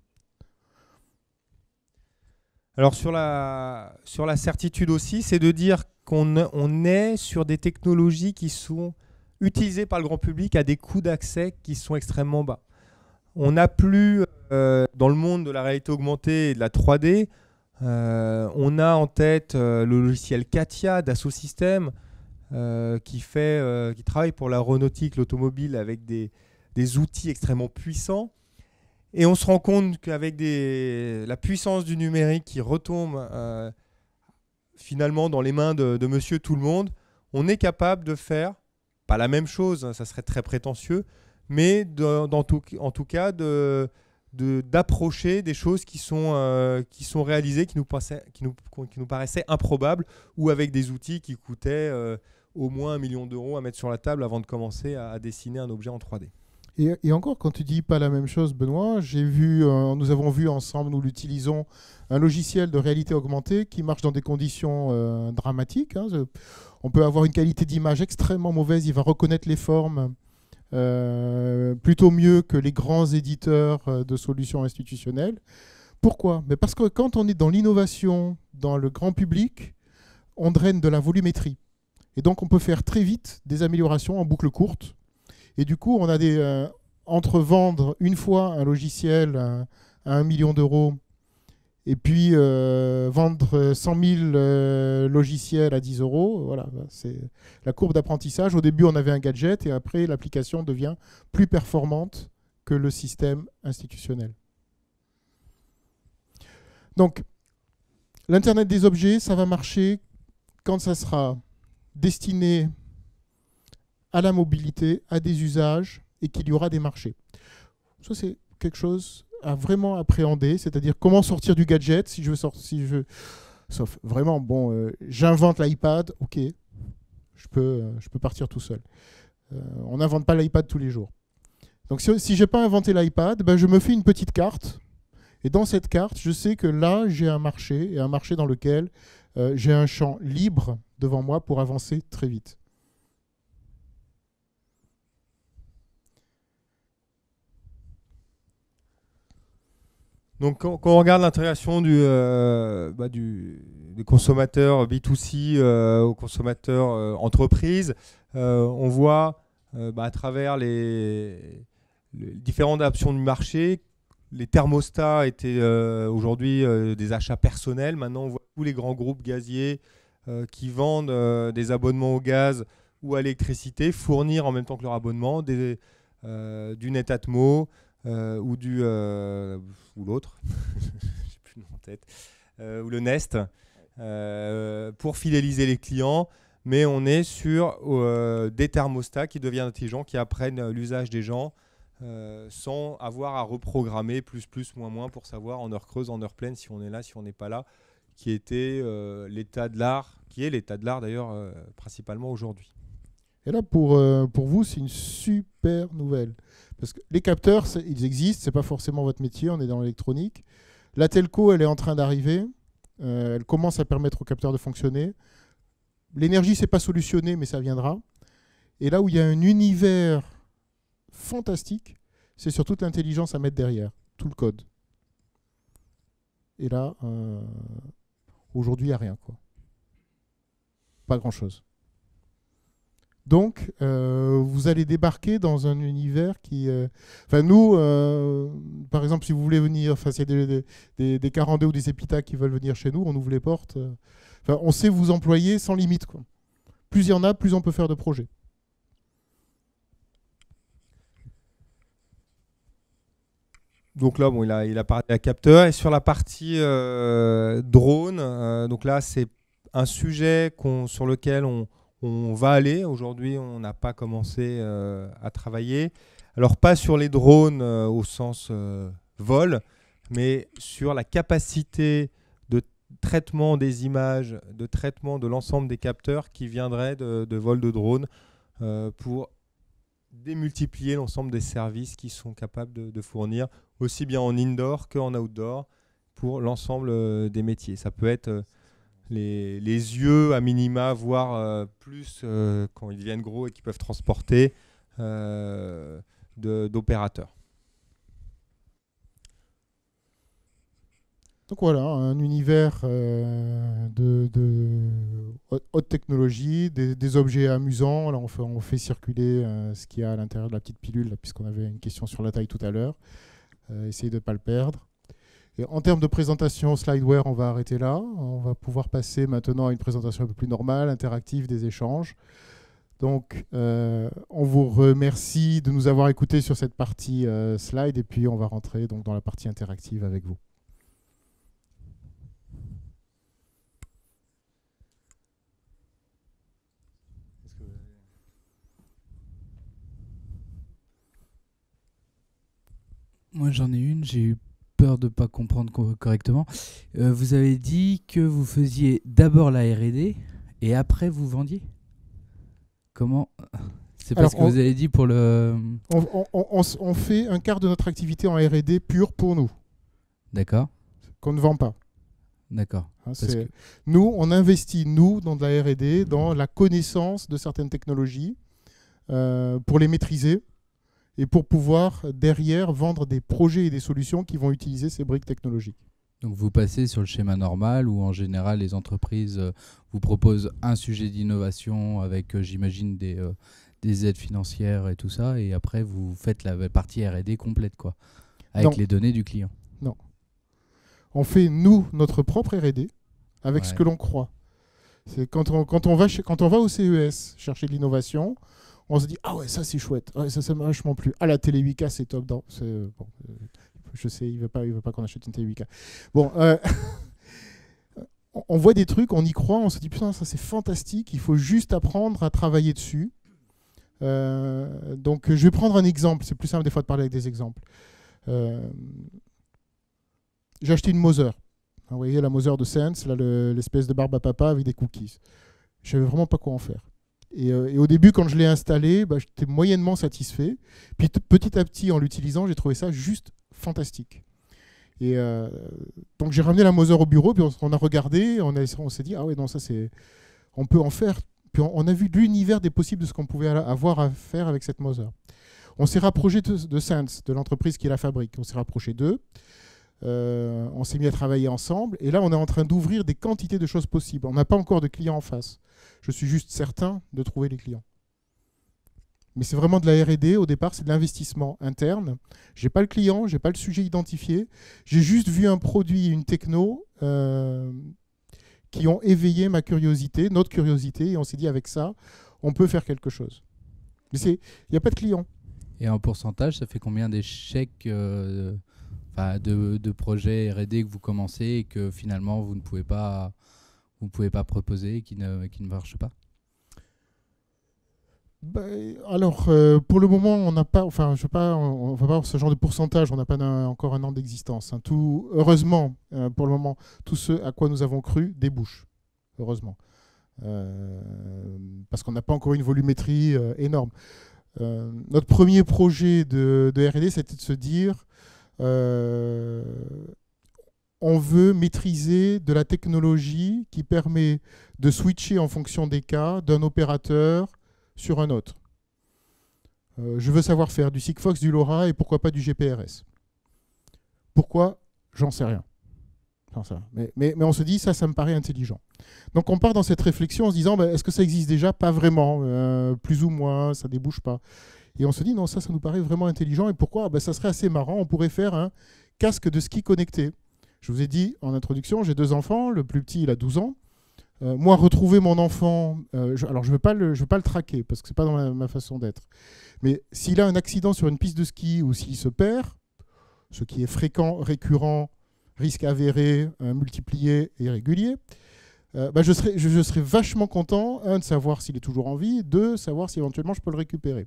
Alors sur la certitude aussi, c'est de dire qu'on est sur des technologies qui sont utilisées par le grand public à des coûts d'accès qui sont extrêmement bas. On n'a plus dans le monde de la réalité augmentée et de la 3D, on a en tête le logiciel CATIA d'Assaut Systèmes qui travaille pour l'aéronautique, l'automobile avec des outils extrêmement puissants. Et on se rend compte qu'avec la puissance du numérique qui retombe finalement dans les mains de monsieur tout le monde, on est capable de faire, pas la même chose, hein, ça serait très prétentieux, mais en tout cas d'approcher des choses qui sont réalisées, qui nous paraissaient improbables, ou avec des outils qui coûtaient au moins 1 million d'euros à mettre sur la table avant de commencer à dessiner un objet en 3D. Et encore, quand tu dis pas la même chose, Benoît, nous avons vu ensemble, nous l'utilisons, un logiciel de réalité augmentée qui marche dans des conditions dramatiques. Hein. On peut avoir une qualité d'image extrêmement mauvaise, il va reconnaître les formes plutôt mieux que les grands éditeurs de solutions institutionnelles. Pourquoi? Mais parce que quand on est dans l'innovation, dans le grand public, on draine de la volumétrie. Et donc on peut faire très vite des améliorations en boucle courte. Et du coup, on a entre vendre une fois un logiciel à 1 million d'euros et puis vendre 100 000 logiciels à 10 euros, voilà, c'est la courbe d'apprentissage. Au début, on avait un gadget et après, l'application devient plus performante que le système institutionnel. Donc, l'Internet des objets, ça va marcher quand ça sera destiné à la mobilité, à des usages et qu'il y aura des marchés. Ça, c'est quelque chose à vraiment appréhender, c'est-à-dire comment sortir du gadget si je veux sortir, sauf vraiment, bon, j'invente l'iPad, ok, je peux partir tout seul. On n'invente pas l'iPad tous les jours. Donc si je n'ai pas inventé l'iPad, ben, je me fais une petite carte, et dans cette carte, je sais que là, j'ai un marché, et un marché dans lequel j'ai un champ libre devant moi pour avancer très vite. Donc, quand on regarde l'intégration du consommateur B2C au consommateur entreprise, on voit à travers les différentes options du marché, les thermostats étaient aujourd'hui des achats personnels. Maintenant, on voit tous les grands groupes gaziers qui vendent des abonnements au gaz ou à l'électricité, fournir en même temps que leur abonnement du Netatmo, ou l'autre, j'ai plus le nom en tête, ou le Nest, pour fidéliser les clients. Mais on est sur des thermostats qui deviennent intelligents, qui apprennent l'usage des gens sans avoir à reprogrammer plus, moins pour savoir en heure creuse, en heure pleine, si on est là, si on n'est pas là, qui était l'état de l'art, qui est l'état de l'art d'ailleurs principalement aujourd'hui. Et là, pour vous, c'est une super nouvelle. Parce que les capteurs, ils existent, ce n'est pas forcément votre métier, on est dans l'électronique. La telco, elle est en train d'arriver. Elle commence à permettre aux capteurs de fonctionner. L'énergie, ce n'est pas solutionné, mais ça viendra. Et là où il y a un univers fantastique, c'est sur toute l'intelligence à mettre derrière, tout le code. Et là, aujourd'hui, il n'y a rien, quoi. Pas grand-chose. Donc, vous allez débarquer dans un univers qui... nous, par exemple, si vous voulez venir, s'il y a des Carandais ou des Epita qui veulent venir chez nous, on ouvre les portes. On sait vous employer sans limite, quoi. Plus il y en a, plus on peut faire de projets. Donc là, bon, il a parlé à capteur. Et sur la partie drone, donc là, c'est un sujet sur lequel on va aller. Aujourd'hui, on n'a pas commencé à travailler. Alors, pas sur les drones au sens vol, mais sur la capacité de traitement des images, de traitement de l'ensemble des capteurs qui viendraient de vol de drones pour démultiplier l'ensemble des services qui sont capables de fournir, aussi bien en indoor qu'en outdoor, pour l'ensemble des métiers. Ça peut être... Les yeux à minima, voire plus quand ils deviennent gros et qu'ils peuvent transporter d'opérateurs. Donc voilà, un univers de haute technologie, des objets amusants. Là, on fait circuler ce qu'il y a à l'intérieur de la petite pilule, puisqu'on avait une question sur la taille tout à l'heure. Essayez de ne pas le perdre. Et en termes de présentation Slideware, on va arrêter là. On va pouvoir passer maintenant à une présentation un peu plus normale, interactive, des échanges. Donc, on vous remercie de nous avoir écoutés sur cette partie slide, et puis on va rentrer donc, dans la partie interactive avec vous. Moi, j'en ai une. J'ai eu peur de ne pas comprendre correctement. Vous avez dit que vous faisiez d'abord la R&D et après vous vendiez? Comment? C'est parce que vous avez dit pour le... On fait un quart de notre activité en R&D pure pour nous. D'accord. Qu'on ne vend pas. D'accord. Nous, on investit, nous, dans de la R&D, dans la connaissance de certaines technologies pour les maîtriser et pour pouvoir, derrière, vendre des projets et des solutions qui vont utiliser ces briques technologiques. Donc vous passez sur le schéma normal où en général les entreprises vous proposent un sujet d'innovation avec j'imagine des aides financières et tout ça, et après vous faites la partie R&D complète quoi, avec les données du client. Non. On fait nous notre propre R&D avec ce que l'on croit. C'est quand on va au CES chercher de l'innovation, on se dit ah ouais ça c'est chouette, ouais, ça m'a vachement plu. Ah la télé 8K c'est top. Bon, je sais, il veut pas qu'on achète une télé 8K. Bon, on voit des trucs, on y croit, on se dit putain ça c'est fantastique, il faut juste apprendre à travailler dessus. Donc je vais prendre un exemple, c'est plus simple des fois de parler avec des exemples. J'ai acheté une Moser. Vous voyez la Moser de Sense, l'espèce de barbe à papa avec des cookies. Je savais vraiment pas quoi en faire. Et au début, quand je l'ai installé, j'étais moyennement satisfait. Puis petit à petit, en l'utilisant, j'ai trouvé ça juste fantastique. Et donc j'ai ramené la Moser au bureau, puis on a regardé, on s'est dit, ah ouais, non, ça c'est... On peut en faire. Puis on a vu l'univers des possibles de ce qu'on pouvait avoir à faire avec cette Moser. On s'est rapproché de Sense, de l'entreprise qui la fabrique. On s'est rapproché d'eux. On s'est mis à travailler ensemble. Et là, on est en train d'ouvrir des quantités de choses possibles. On n'a pas encore de clients en face. Je suis juste certain de trouver les clients. Mais c'est vraiment de la R&D. Au départ, c'est de l'investissement interne. Je n'ai pas le client, je n'ai pas le sujet identifié. J'ai juste vu un produit et une techno qui ont éveillé ma curiosité, notre curiosité. Et on s'est dit, avec ça, on peut faire quelque chose. Mais il n'y a pas de client. Et en pourcentage, ça fait combien d'échecs de projets R&D que vous commencez et que finalement vous ne pouvez pas proposer et qui ne marchent pas? Alors, pour le moment, on n'a pas, enfin, on va pas avoir ce genre de pourcentage. On n'a pas encore un an d'existence. Hein. Heureusement, pour le moment, tout ce à quoi nous avons cru débouche. Heureusement, parce qu'on n'a pas encore une volumétrie énorme. Notre premier projet de R&D, c'était de se dire on veut maîtriser de la technologie qui permet de switcher en fonction des cas d'un opérateur sur un autre. Je veux savoir faire du Sigfox, du LoRa et pourquoi pas du GPRS. Pourquoi? J'en sais rien. Mais on se dit, ça me paraît intelligent. Donc on part dans cette réflexion en se disant, est-ce que ça existe déjà? Pas vraiment, plus ou moins, ça débouche pas. Et on se dit, non, ça nous paraît vraiment intelligent. Et pourquoi? Ça serait assez marrant, on pourrait faire un casque de ski connecté. Je vous ai dit en introduction, j'ai 2 enfants, le plus petit, il a 12 ans. Moi, retrouver mon enfant, alors je ne veux pas le traquer, parce que ce n'est pas dans ma façon d'être. Mais s'il a un accident sur une piste de ski ou s'il se perd, ce qui est fréquent, récurrent, risque avéré, multiplié et régulier, je serais vachement content, de savoir s'il est toujours en vie, de savoir si éventuellement je peux le récupérer.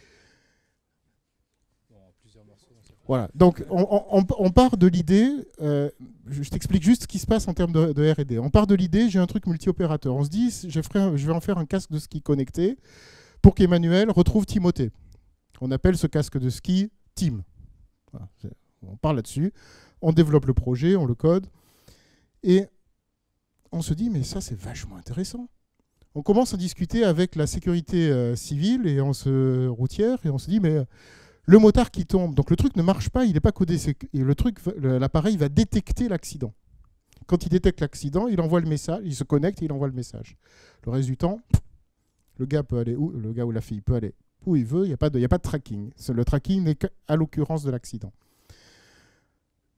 Voilà, donc on part de l'idée, je t'explique juste ce qui se passe en termes de R&D. On part de l'idée, j'ai un truc multi-opérateur. On se dit, je vais en faire un casque de ski connecté pour qu'Emmanuel retrouve Timothée. On appelle ce casque de ski Tim. Voilà, on part là-dessus, on développe le projet, on le code, et on se dit, mais ça c'est vachement intéressant. On commence à discuter avec la sécurité civile et routière, et on se dit, mais... Le motard qui tombe, donc le truc ne marche pas, il n'est pas codé. L'appareil va détecter l'accident. Quand il détecte l'accident, il envoie le message, il se connecte et il envoie le message. Le reste du temps, le gars peut aller où? Le gars ou la fille peut aller où il veut, il n'y a pas de tracking. Le tracking n'est qu'à l'occurrence de l'accident.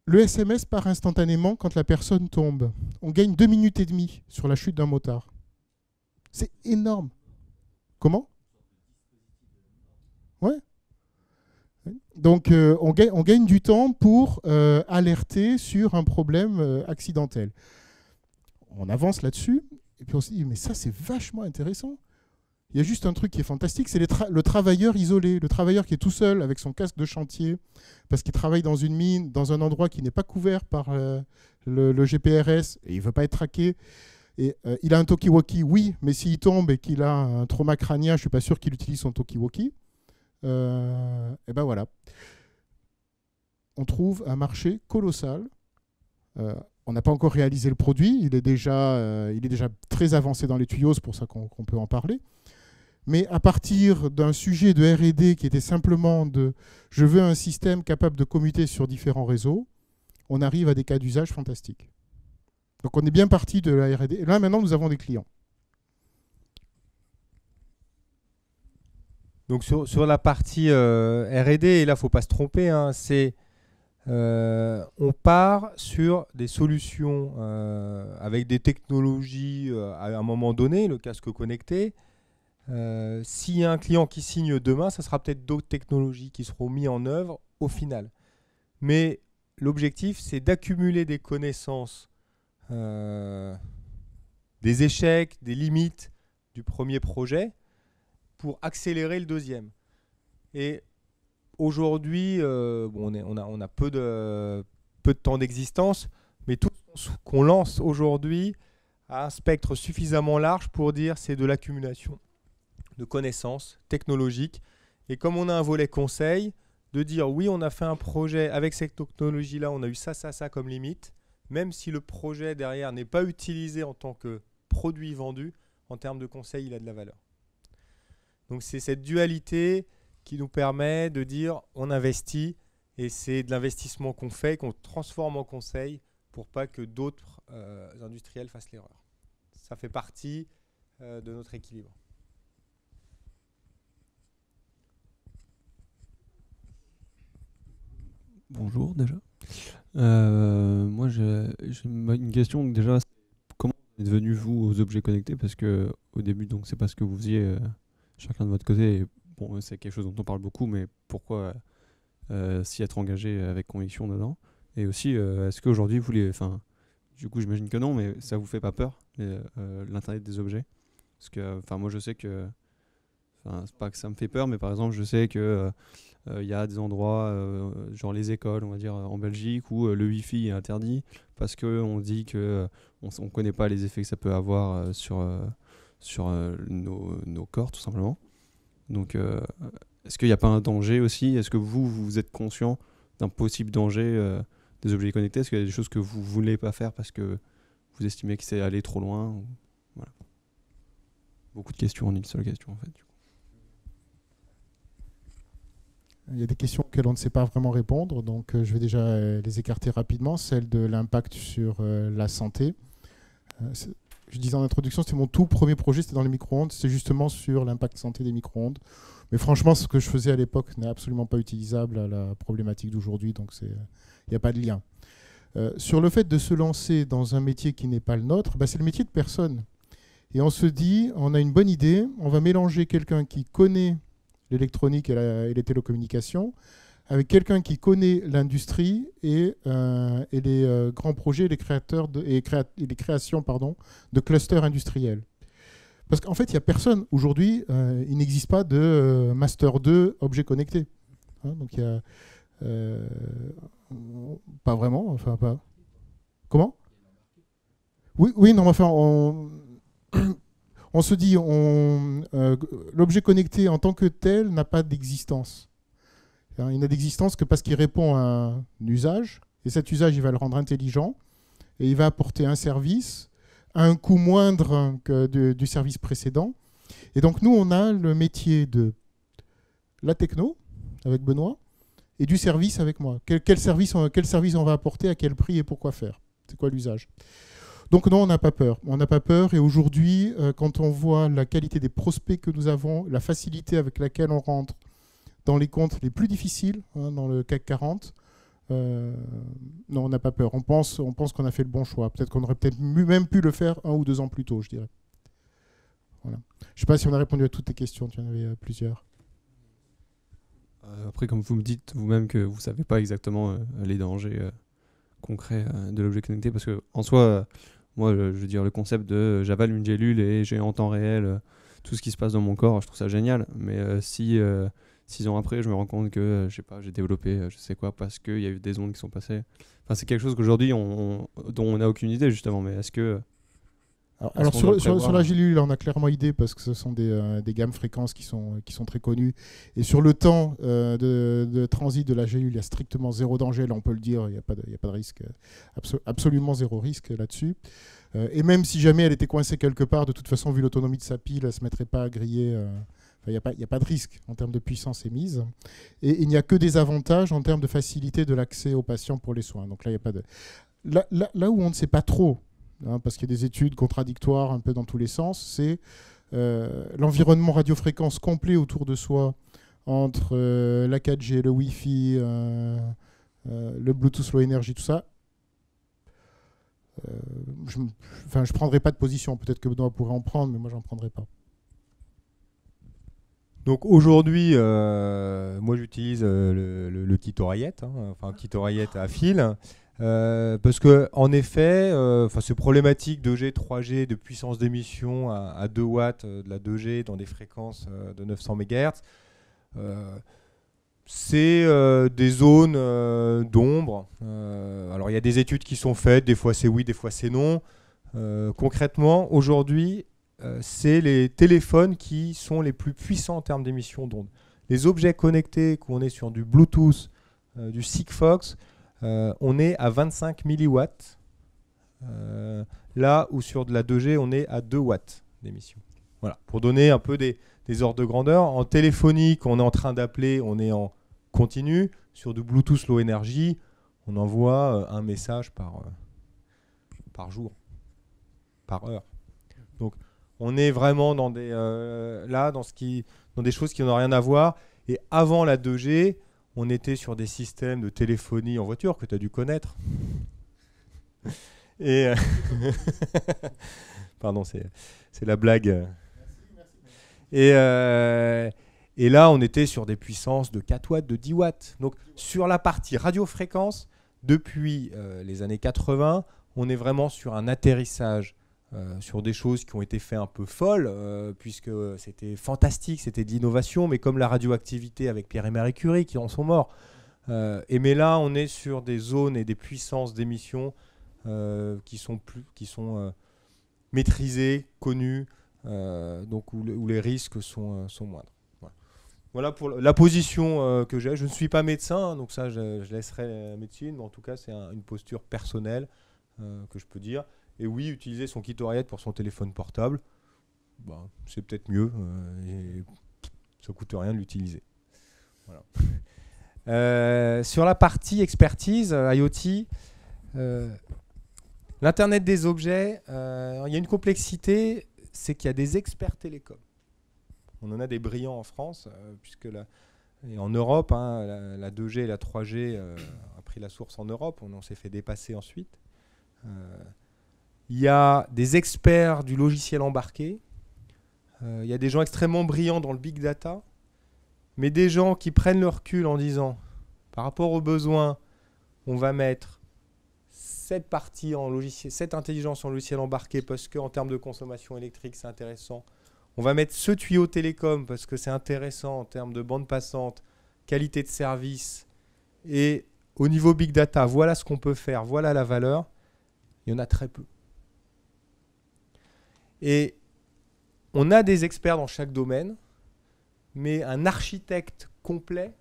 Le SMS part instantanément quand la personne tombe. On gagne 2 minutes et demie sur la chute d'un motard. C'est énorme. Comment? Ouais. Donc on gagne du temps pour alerter sur un problème accidentel. On avance là-dessus, et puis on se dit, mais ça c'est vachement intéressant. Il y a juste un truc qui est fantastique, c'est le travailleur isolé, le travailleur qui est tout seul avec son casque de chantier, parce qu'il travaille dans une mine, dans un endroit qui n'est pas couvert par le GPRS, et il ne veut pas être traqué. Et, il a un talkie-walkie, oui, mais s'il tombe et qu'il a un trauma crânien, je ne suis pas sûr qu'il utilise son talkie-walkie. Et ben voilà. On trouve un marché colossal. On n'a pas encore réalisé le produit, il est déjà très avancé dans les tuyaux, c'est pour ça qu'on peut en parler. Mais à partir d'un sujet de R&D qui était simplement de « je veux un système capable de commuter sur différents réseaux », on arrive à des cas d'usage fantastiques. Donc on est bien parti de la R&D. Et là, maintenant, nous avons des clients. Donc sur la partie R&D, et là, il ne faut pas se tromper, hein, on part sur des solutions avec des technologies à un moment donné, le casque connecté. S'il y a un client qui signe demain, ça sera peut-être d'autres technologies qui seront mises en œuvre au final. Mais l'objectif, c'est d'accumuler des connaissances, des échecs, des limites du premier projet pour accélérer le deuxième. Et aujourd'hui, on a peu de temps d'existence, mais tout ce qu'on lance aujourd'hui a un spectre suffisamment large pour dire c'est de l'accumulation de connaissances technologiques. Et comme on a un volet conseil, de dire oui, on a fait un projet avec cette technologie-là, on a eu ça comme limite, même si le projet derrière n'est pas utilisé en tant que produit vendu, en termes de conseil, il a de la valeur. Donc c'est cette dualité qui nous permet de dire on investit, et c'est de l'investissement qu'on fait, qu'on transforme en conseil pour pas que d'autres industriels fassent l'erreur. Ça fait partie de notre équilibre. Bonjour déjà. Moi j'ai une question déjà. Comment vous êtes venu vous aux objets connectés? Parce que au début donc c'est pas ce que vous faisiez chacun de votre côté. Et, bon, c'est quelque chose dont on parle beaucoup, mais pourquoi s'y être engagé avec conviction dedans? Et aussi est-ce qu'aujourd'hui vous voulez, enfin du coup j'imagine que non, mais ça vous fait pas peur l'internet des objets? Parce que enfin moi je sais que, enfin c'est pas que ça me fait peur, mais par exemple je sais que y a des endroits, genre les écoles, on va dire, en Belgique, où le Wi-Fi est interdit parce qu'on dit qu'on ne connaît pas les effets que ça peut avoir sur nos corps, tout simplement. Donc, est-ce qu'il n'y a pas un danger aussi? Est-ce que vous êtes conscient d'un possible danger des objets connectés? Est-ce qu'il y a des choses que vous ne voulez pas faire parce que vous estimez que c'est aller trop loin? Voilà. Beaucoup de questions en une seule question, en fait. Du coup. Il y a des questions auxquelles on ne sait pas vraiment répondre, donc je vais déjà les écarter rapidement. Celle de l'impact sur la santé. Je disais en introduction, c'était mon tout premier projet, c'était dans les micro-ondes, c'était justement sur l'impact santé des micro-ondes. Mais franchement, ce que je faisais à l'époque n'est absolument pas utilisable à la problématique d'aujourd'hui, donc il n'y a pas de lien. Sur le fait de se lancer dans un métier qui n'est pas le nôtre, c'est le métier de personne. Et on se dit, on a une bonne idée, on va mélanger quelqu'un qui connaît l'électronique et les télécommunications, avec quelqu'un qui connaît l'industrie et les grands projets, les créations de clusters industriels. Parce qu'en fait, il n'y a personne. Aujourd'hui, il n'existe pas de Master 2 objet connecté. Hein, donc, il y a... pas vraiment. Enfin, pas... Comment? Oui, non, enfin... On se dit, l'objet connecté en tant que tel n'a pas d'existence. Il n'a d'existence que parce qu'il répond à un usage, et cet usage, il va le rendre intelligent, et il va apporter un service à un coût moindre que du service précédent. Et donc nous, on a le métier de la techno, avec Benoît, et du service avec moi. Quel service on va apporter, à quel prix et pourquoi faire? C'est quoi l'usage? Donc non, on n'a pas peur. On n'a pas peur, et aujourd'hui, quand on voit la qualité des prospects que nous avons, la facilité avec laquelle on rentre dans les comptes les plus difficiles, hein, dans le CAC 40, Non, on n'a pas peur. On pense qu'on a fait le bon choix. Peut-être qu'on aurait même pu le faire 1 ou 2 ans plus tôt, je dirais. Voilà. Je ne sais pas si on a répondu à toutes tes questions. Tu en avais plusieurs. Après, comme vous me dites vous-même que vous ne savez pas exactement les dangers concrets de l'objet connecté, parce que en soi, moi, je veux dire, le concept de j'avale une gélule et j'ai en temps réel tout ce qui se passe dans mon corps, je trouve ça génial. Mais si 6 ans après, je me rends compte que je sais pas, j'ai développé je sais quoi parce qu'il y a eu des ondes qui sont passées. Enfin, c'est quelque chose qu'aujourd'hui dont on n'a aucune idée justement. Mais est-ce que Alors sur la gélule, on a clairement idée parce que ce sont des gammes fréquences qui sont très connues. Et sur le temps de transit de la gélule, il y a strictement 0 danger. Là, on peut le dire, il n'y a pas de risque, absolument 0 risque là-dessus. Et même si jamais elle était coincée quelque part, de toute façon, vu l'autonomie de sa pile, elle ne se mettrait pas à griller. Il n'y a pas de risque en termes de puissance émise. Et il n'y a que des avantages en termes de facilité de l'accès aux patients pour les soins. Donc là, il n'y a pas de... Là où on ne sait pas trop, parce qu'il y a des études contradictoires un peu dans tous les sens, c'est l'environnement radiofréquence complet autour de soi, entre la 4G, le Wi-Fi, le Bluetooth Low Energy, tout ça. Je ne prendrai pas de position. Peut-être que Benoît pourrait en prendre, mais moi, je n'en prendrai pas. Donc aujourd'hui, moi j'utilise le kit oreillette, enfin kit oreillette à fil, parce que en effet, c'est problématique 2G, 3G de puissance d'émission à 2 watts de la 2G dans des fréquences de 900 MHz. C'est des zones d'ombre. Alors il y a des études qui sont faites, des fois c'est oui, des fois c'est non. Concrètement, aujourd'hui, c'est les téléphones qui sont les plus puissants en termes d'émission d'ondes. Les objets connectés, qu'on est sur du Bluetooth, du Sigfox, on est à 25 milliwatts. Là où sur de la 2G, on est à 2 watts d'émission. Voilà, pour donner un peu des ordres de grandeur. En téléphonique, on est en train d'appeler, on est en continu. Sur du Bluetooth Low Energy, on envoie un message par jour, par heure. Donc, on est vraiment dans des dans des choses qui n'ont rien à voir. Et avant la 2G, on était sur des systèmes de téléphonie en voiture que tu as dû connaître. Et pardon, c'est la blague. Et là, on était sur des puissances de 4 watts, de 10 watts. Donc, sur la partie radiofréquence, depuis les années 80, on est vraiment sur un atterrissage sur des choses qui ont été faites un peu folles, puisque c'était fantastique, c'était de l'innovation, mais comme la radioactivité avec Pierre et Marie Curie qui en sont morts. Mais là, on est sur des zones et des puissances d'émission qui sont maîtrisées, connues, donc où les risques sont moindres. Voilà pour la position que j'ai. Je ne suis pas médecin, donc ça, je laisserai la médecine, mais en tout cas, c'est une posture personnelle que je peux dire. Et oui, utiliser son kit oreillette pour son téléphone portable, c'est peut-être mieux. Et ça ne coûte rien de l'utiliser. Voilà. Sur la partie expertise IoT, l'Internet des objets, il y a une complexité, c'est qu'il y a des experts télécoms. On en a des brillants en France, puisque et en Europe, la 2G et la 3G a pris la source en Europe, on s'est fait dépasser ensuite. Il y a des experts du logiciel embarqué, il y a des gens extrêmement brillants dans le big data, mais des gens qui prennent le recul en disant, par rapport aux besoins, on va mettre cette partie en logiciel, cette intelligence en logiciel embarqué parce qu'en termes de consommation électrique, c'est intéressant. On va mettre ce tuyau télécom parce que c'est intéressant en termes de bande passante, qualité de service. Et au niveau big data, voilà ce qu'on peut faire, voilà la valeur. Il y en a très peu. Et on a des experts dans chaque domaine, mais un architecte complet,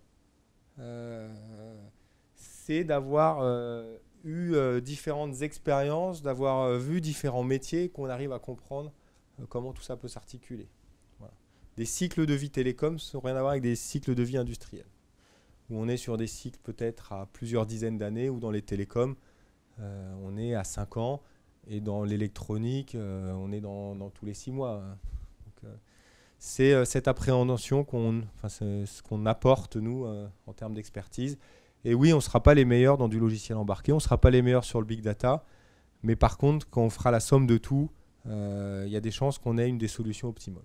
c'est d'avoir eu différentes expériences, d'avoir vu différents métiers, qu'on arrive à comprendre comment tout ça peut s'articuler. Voilà. Des cycles de vie télécom, ça n'a rien à voir avec des cycles de vie industriels, où on est sur des cycles peut-être à plusieurs dizaines d'années, ou dans les télécoms, on est à 5 ans, et dans l'électronique, on est dans tous les 6 mois. Donc, c'est cette appréhension ce qu'on apporte, nous, en termes d'expertise. Et oui, on ne sera pas les meilleurs dans du logiciel embarqué, on ne sera pas les meilleurs sur le big data, mais par contre, quand on fera la somme de tout, il y a des chances qu'on ait une des solutions optimales.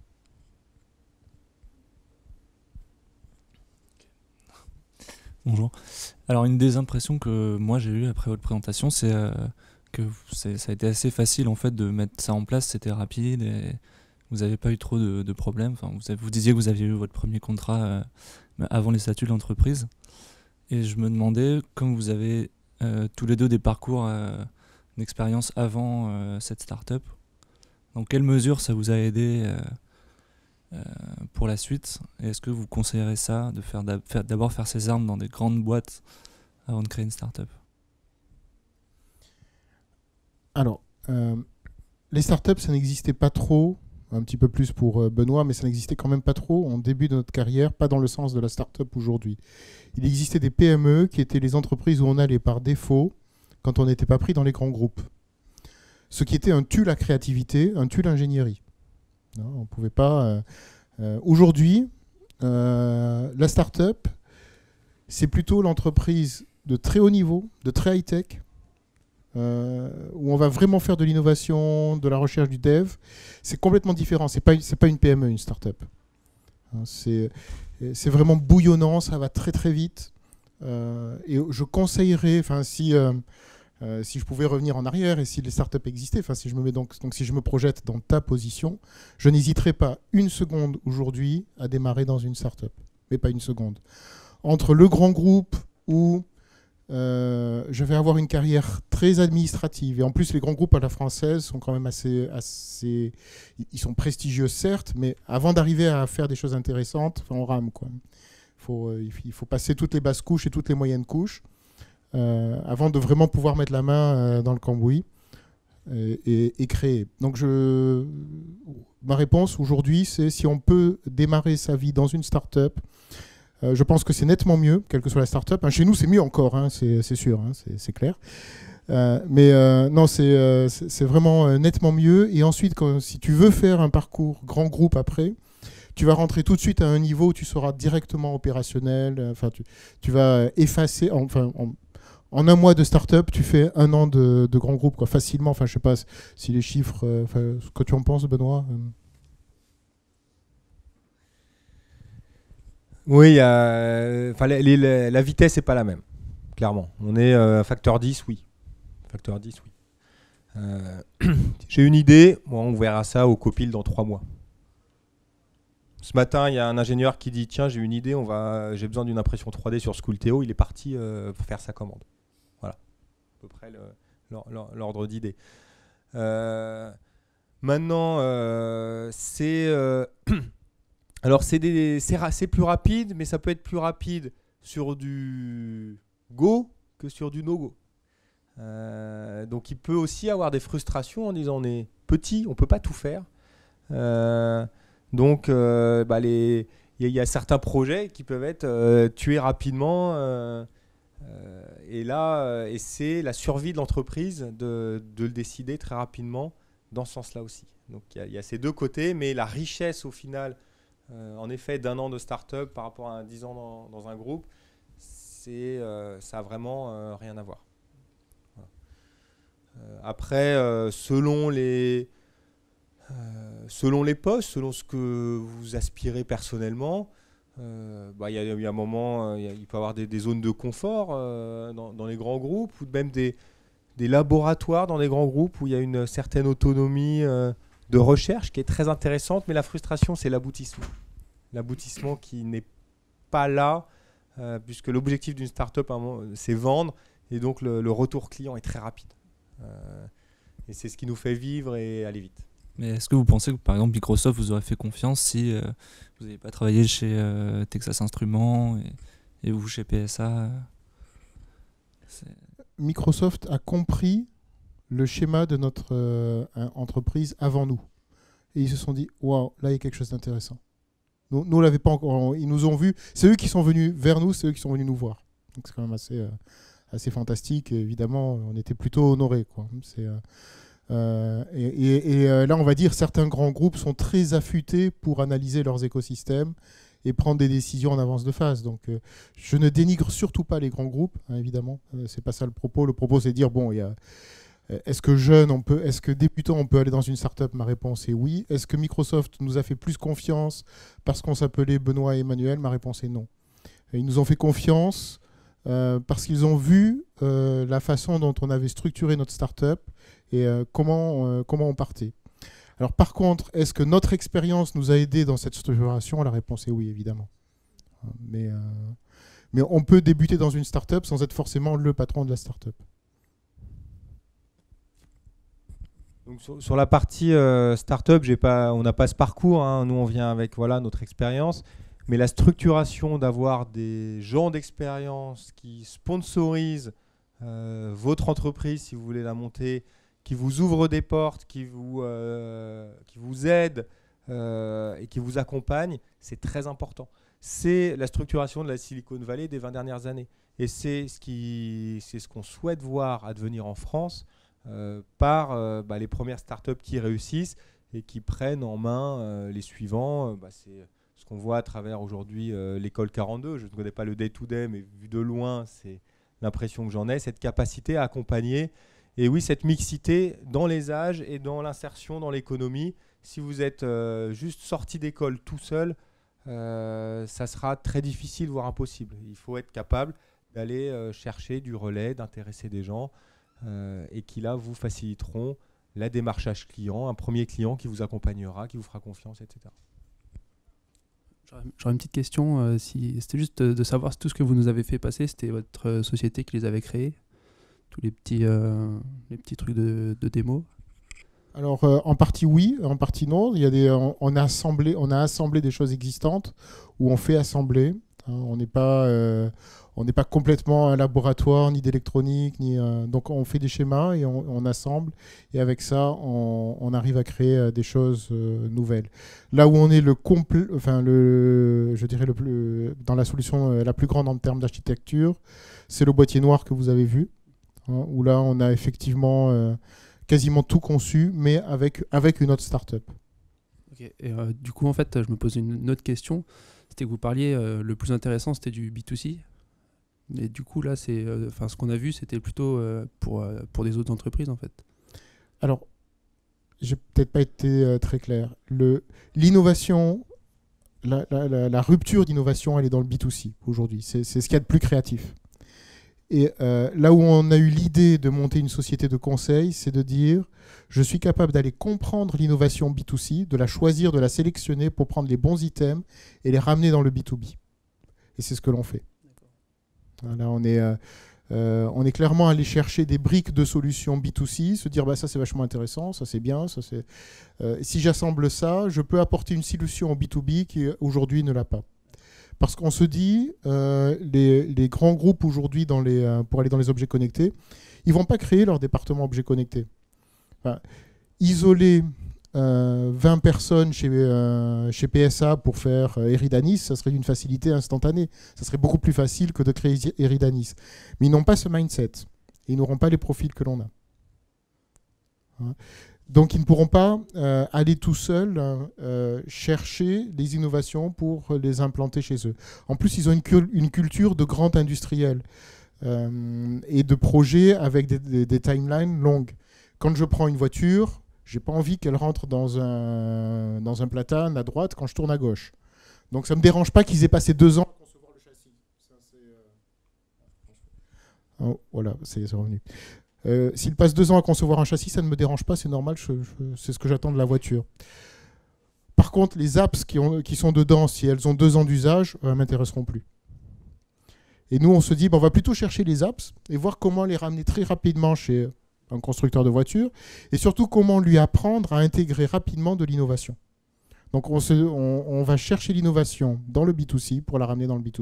Bonjour. Alors, une des impressions que moi j'ai eues après votre présentation, c'est que ça a été assez facile en fait de mettre ça en place, c'était rapide et vous n'avez pas eu trop de problèmes. Enfin, vous disiez que vous aviez eu votre premier contrat avant les statuts de l'entreprise. Et je me demandais, comme vous avez tous les deux des parcours d'expérience avant cette start-up, dans quelle mesure ça vous a aidé pour la suite? Et est-ce que vous conseillerez ça, de d'abord faire ses armes dans des grandes boîtes avant de créer une start-up? Alors, les startups, ça n'existait pas trop, un petit peu plus pour Benoît, mais ça n'existait quand même pas trop en début de notre carrière, pas dans le sens de la startup aujourd'hui. Il existait des PME qui étaient les entreprises où on allait par défaut quand on n'était pas pris dans les grands groupes. Ce qui était un tue la créativité, un tue l'ingénierie. On ne pouvait pas... Aujourd'hui, la startup, c'est plutôt l'entreprise de très haut niveau, de très high-tech, où on va vraiment faire de l'innovation, de la recherche, du dev. C'est complètement différent. C'est pas une PME, une startup. C'est vraiment bouillonnant, ça va très très vite. Et je conseillerais, si je pouvais revenir en arrière et si les startups existaient, si je me mets donc si je me projette dans ta position, je n'hésiterai pas une seconde aujourd'hui à démarrer dans une startup, mais pas une seconde. Entre le grand groupe où je vais avoir une carrière très administrative. Et en plus, les grands groupes à la française sont quand même assez... Ils sont prestigieux, certes, mais avant d'arriver à faire des choses intéressantes, on rame, quoi. Il faut passer toutes les basses couches et toutes les moyennes couches avant de vraiment pouvoir mettre la main dans le cambouis et créer. Donc, ma réponse aujourd'hui, c'est si on peut démarrer sa vie dans une start-up, je pense que c'est nettement mieux, quelle que soit la start-up. Chez nous, c'est mieux encore, c'est sûr, c'est clair. Non, c'est vraiment nettement mieux. Et ensuite, si tu veux faire un parcours grand groupe après, tu vas rentrer tout de suite à un niveau où tu seras directement opérationnel. Tu vas effacer... En un mois de start-up, tu fais 1 an de grand groupe, quoi, facilement. Je ne sais pas si les chiffres... ce que tu en penses, Benoît Oui, la vitesse n'est pas la même, clairement. On est facteur 10, oui. Facteur 10, oui. J'ai une idée, on verra ça au Copil dans 3 mois. Ce matin, il y a un ingénieur qui dit « Tiens, j'ai une idée, j'ai besoin d'une impression 3D sur Sculpteo ». Il est parti pour faire sa commande. Voilà, à peu près l'ordre d'idée. Maintenant, alors c'est plus rapide, mais ça peut être plus rapide sur du go que sur du no-go. Donc il peut aussi avoir des frustrations en disant on est petit, on ne peut pas tout faire. Donc il y a certains projets qui peuvent être tués rapidement. Et c'est la survie de l'entreprise de le décider très rapidement dans ce sens-là aussi. Donc il y a ces deux côtés, mais la richesse au final... en effet, d'1 an de start-up par rapport à 10 ans dans un groupe, ça n'a vraiment rien à voir. Voilà. Après, selon les postes, selon ce que vous aspirez personnellement, il y a un moment, il peut y avoir des zones de confort dans les grands groupes, ou même des laboratoires dans les grands groupes où il y a une certaine autonomie de recherche qui est très intéressante, mais la frustration, c'est l'aboutissement. L'aboutissement qui n'est pas là, puisque l'objectif d'une start-up, c'est vendre, et donc le retour client est très rapide. Et c'est ce qui nous fait vivre et aller vite. Mais est-ce que vous pensez que, par exemple, Microsoft vous aurait fait confiance si vous n'avez pas travaillé chez Texas Instruments et vous chez PSA Microsoft a compris le schéma de notre entreprise avant nous. Et ils se sont dit, waouh, là, il y a quelque chose d'intéressant. Nous, on l'avait pas encore. Ils nous ont vus. C'est eux qui sont venus vers nous, c'est eux qui sont venus nous voir. Donc c'est quand même assez fantastique. Et évidemment, on était plutôt honorés, quoi. Là, on va dire, certains grands groupes sont très affûtés pour analyser leurs écosystèmes et prendre des décisions en avance de phase. Donc, je ne dénigre surtout pas les grands groupes, hein, évidemment. C'est pas ça le propos. Le propos, c'est de dire, bon, est-ce que jeune, est-ce que débutant, on peut aller dans une start-up? Ma réponse est oui. Est-ce que Microsoft nous a fait plus confiance parce qu'on s'appelait Benoît et Emmanuel? Ma réponse est non. Ils nous ont fait confiance parce qu'ils ont vu la façon dont on avait structuré notre start-up et comment on partait. Alors par contre, est-ce que notre expérience nous a aidés dans cette structuration? La réponse est oui, évidemment. Mais on peut débuter dans une start-up sans être forcément le patron de la start-up. Donc sur la partie start-up, on n'a pas ce parcours, hein. Nous, on vient avec notre expérience. Mais la structuration d'avoir des gens d'expérience qui sponsorisent votre entreprise, si vous voulez la monter, qui vous ouvrent des portes, qui vous aident et qui vous accompagnent, c'est très important. C'est la structuration de la Silicon Valley des 20 dernières années. Et c'est ce qu'on souhaite voir advenir en France par les premières startups qui réussissent et qui prennent en main les suivants. C'est ce qu'on voit à travers aujourd'hui l'école 42. Je ne connais pas le day-to-day, mais vu de loin, c'est l'impression que j'en ai, cette capacité à accompagner. Et oui, cette mixité dans les âges et dans l'insertion dans l'économie. Si vous êtes juste sorti d'école tout seul, ça sera très difficile, voire impossible. Il faut être capable d'aller chercher du relais, d'intéresser des gens et qui là vous faciliteront la démarchage client, un premier client qui vous accompagnera, qui vous fera confiance, etc. J'aurais une petite question. C'était juste de savoir si tout ce que vous nous avez fait passer, c'était votre société qui les avait créés, tous les petits trucs de démo. Alors en partie oui, en partie non. On a assemblé des choses existantes où on fait assembler. On n'est pas complètement un laboratoire ni d'électronique, donc on fait des schémas et on assemble. Et avec ça, on arrive à créer des choses nouvelles. Là où on est dans la solution la plus grande en termes d'architecture, c'est le boîtier noir que vous avez vu, où là on a effectivement quasiment tout conçu, mais avec une autre startup. Okay. Et du coup, en fait, je me pose une autre question. C'était que vous parliez, le plus intéressant, c'était du B2C. Mais du coup, là, ce qu'on a vu, c'était plutôt pour des autres entreprises, en fait. Alors, j'ai peut-être pas été très clair. L'innovation, la rupture d'innovation, elle est dans le B2C aujourd'hui. C'est ce qu'il y a de plus créatif. Et là où on a eu l'idée de monter une société de conseil, c'est de dire je suis capable d'aller comprendre l'innovation B2C, de la choisir, de la sélectionner pour prendre les bons items et les ramener dans le B2B. Et c'est ce que l'on fait. Là, on est clairement allé chercher des briques de solutions B2C, se dire ça c'est vachement intéressant, ça c'est bien, si j'assemble ça, je peux apporter une solution au B2B qui aujourd'hui ne l'a pas. Parce qu'on se dit, les grands groupes aujourd'hui pour aller dans les objets connectés, ils ne vont pas créer leur département objets connectés. Enfin, isoler 20 personnes chez PSA pour faire Eridanis, ça serait d'une facilité instantanée. Ça serait beaucoup plus facile que de créer Eridanis. Mais ils n'ont pas ce mindset. Ils n'auront pas les profils que l'on a. Donc ils ne pourront pas aller tout seuls chercher des innovations pour les implanter chez eux. En plus, ils ont une culture de grand industriel et de projets avec des timelines longues. Quand je prends une voiture, je n'ai pas envie qu'elle rentre dans un platane à droite quand je tourne à gauche. Donc ça ne me dérange pas qu'ils aient passé 2 ans à concevoir le châssis. Voilà, c'est revenu. S'il passe 2 ans à concevoir un châssis, ça ne me dérange pas, c'est normal, c'est ce que j'attends de la voiture. Par contre, les apps qui sont dedans, si elles ont 2 ans d'usage, ne m'intéresseront plus. Et nous, on se dit, on va plutôt chercher les apps et voir comment les ramener très rapidement chez un constructeur de voitures et surtout comment lui apprendre à intégrer rapidement de l'innovation. Donc on va chercher l'innovation dans le B2C pour la ramener dans le B2B.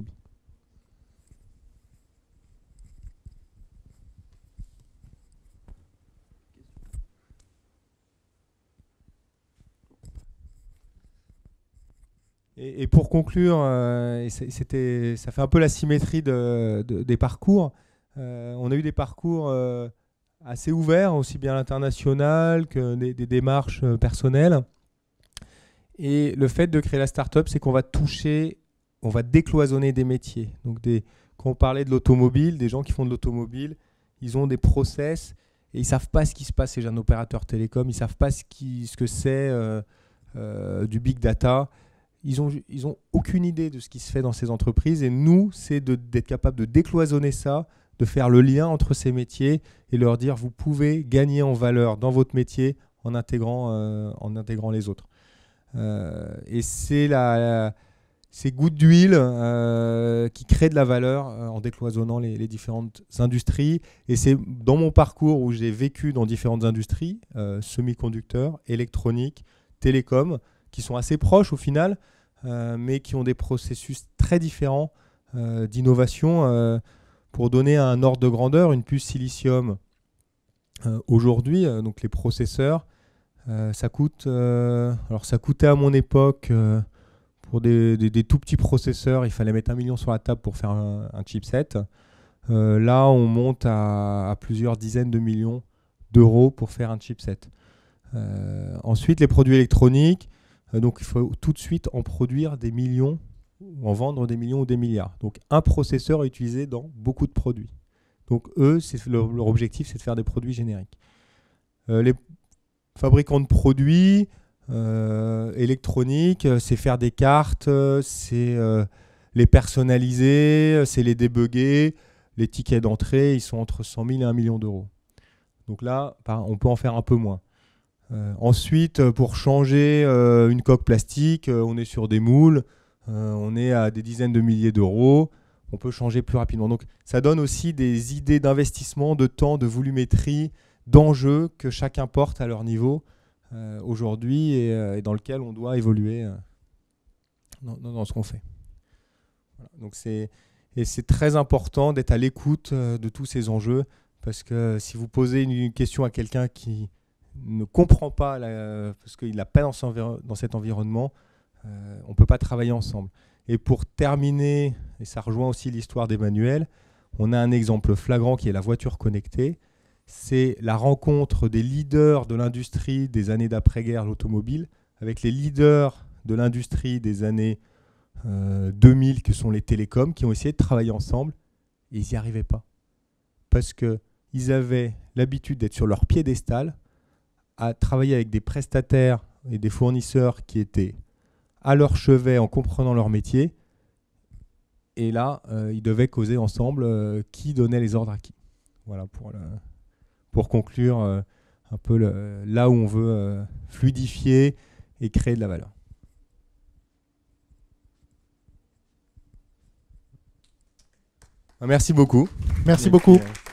Et pour conclure, ça fait un peu la symétrie des parcours. On a eu des parcours assez ouverts, aussi bien à l'international que des démarches personnelles. Et le fait de créer la start-up, c'est qu'on va toucher on va décloisonner des métiers. Donc quand on parlait de l'automobile, des gens qui font de l'automobile, ils ont des process et ils ne savent pas ce qui se passe chez un opérateur télécom, ils ne savent pas ce que c'est du big data. Ils ont aucune idée de ce qui se fait dans ces entreprises. Et nous, c'est d'être capable de décloisonner ça, de faire le lien entre ces métiers et leur dire vous pouvez gagner en valeur dans votre métier en intégrant les autres. Et c'est ces gouttes d'huile qui créent de la valeur en décloisonnant les différentes industries. Et c'est dans mon parcours où j'ai vécu dans différentes industries, semi-conducteurs, électronique, télécom, qui sont assez proches au final, mais qui ont des processus très différents d'innovation. Pour donner un ordre de grandeur, une puce silicium aujourd'hui, donc les processeurs, ça coûte. Alors ça coûtait à mon époque pour des tout petits processeurs, il fallait mettre 1 million sur la table pour faire un chipset. Là, on monte à plusieurs dizaines de millions d'euros pour faire un chipset. Ensuite, les produits électroniques, donc il faut tout de suite en produire des millions, ou en vendre des millions ou des milliards. Donc un processeur est utilisé dans beaucoup de produits. Donc eux, leur objectif, c'est de faire des produits génériques. Les fabricants de produits électroniques, c'est faire des cartes, c'est les personnaliser, c'est les débugger. Les tickets d'entrée, ils sont entre 100 000 et 1 million d'euros. Donc là, on peut en faire un peu moins. Ensuite, pour changer une coque plastique, on est sur des moules, on est à des dizaines de milliers d'euros, on peut changer plus rapidement. Donc ça donne aussi des idées d'investissement, de temps, de volumétrie, d'enjeux que chacun porte à leur niveau aujourd'hui et dans lequel on doit évoluer dans ce qu'on fait. Voilà. Donc c'est très important d'être à l'écoute de tous ces enjeux, parce que si vous posez une question à quelqu'un qui ne comprend pas, parce qu'il n'a pas dans cet environnement, on ne peut pas travailler ensemble. Et pour terminer, et ça rejoint aussi l'histoire d'Emmanuel, on a un exemple flagrant qui est la voiture connectée. C'est la rencontre des leaders de l'industrie des années d'après-guerre, l'automobile, avec les leaders de l'industrie des années 2000, que sont les télécoms, qui ont essayé de travailler ensemble, et ils n'y arrivaient pas. Parce qu'ils avaient l'habitude d'être sur leur piédestal, à travailler avec des prestataires et des fournisseurs qui étaient à leur chevet en comprenant leur métier. Et là, ils devaient causer ensemble qui donnait les ordres à qui. Voilà pour conclure un peu là où on veut fluidifier et créer de la valeur. Merci beaucoup. Merci beaucoup.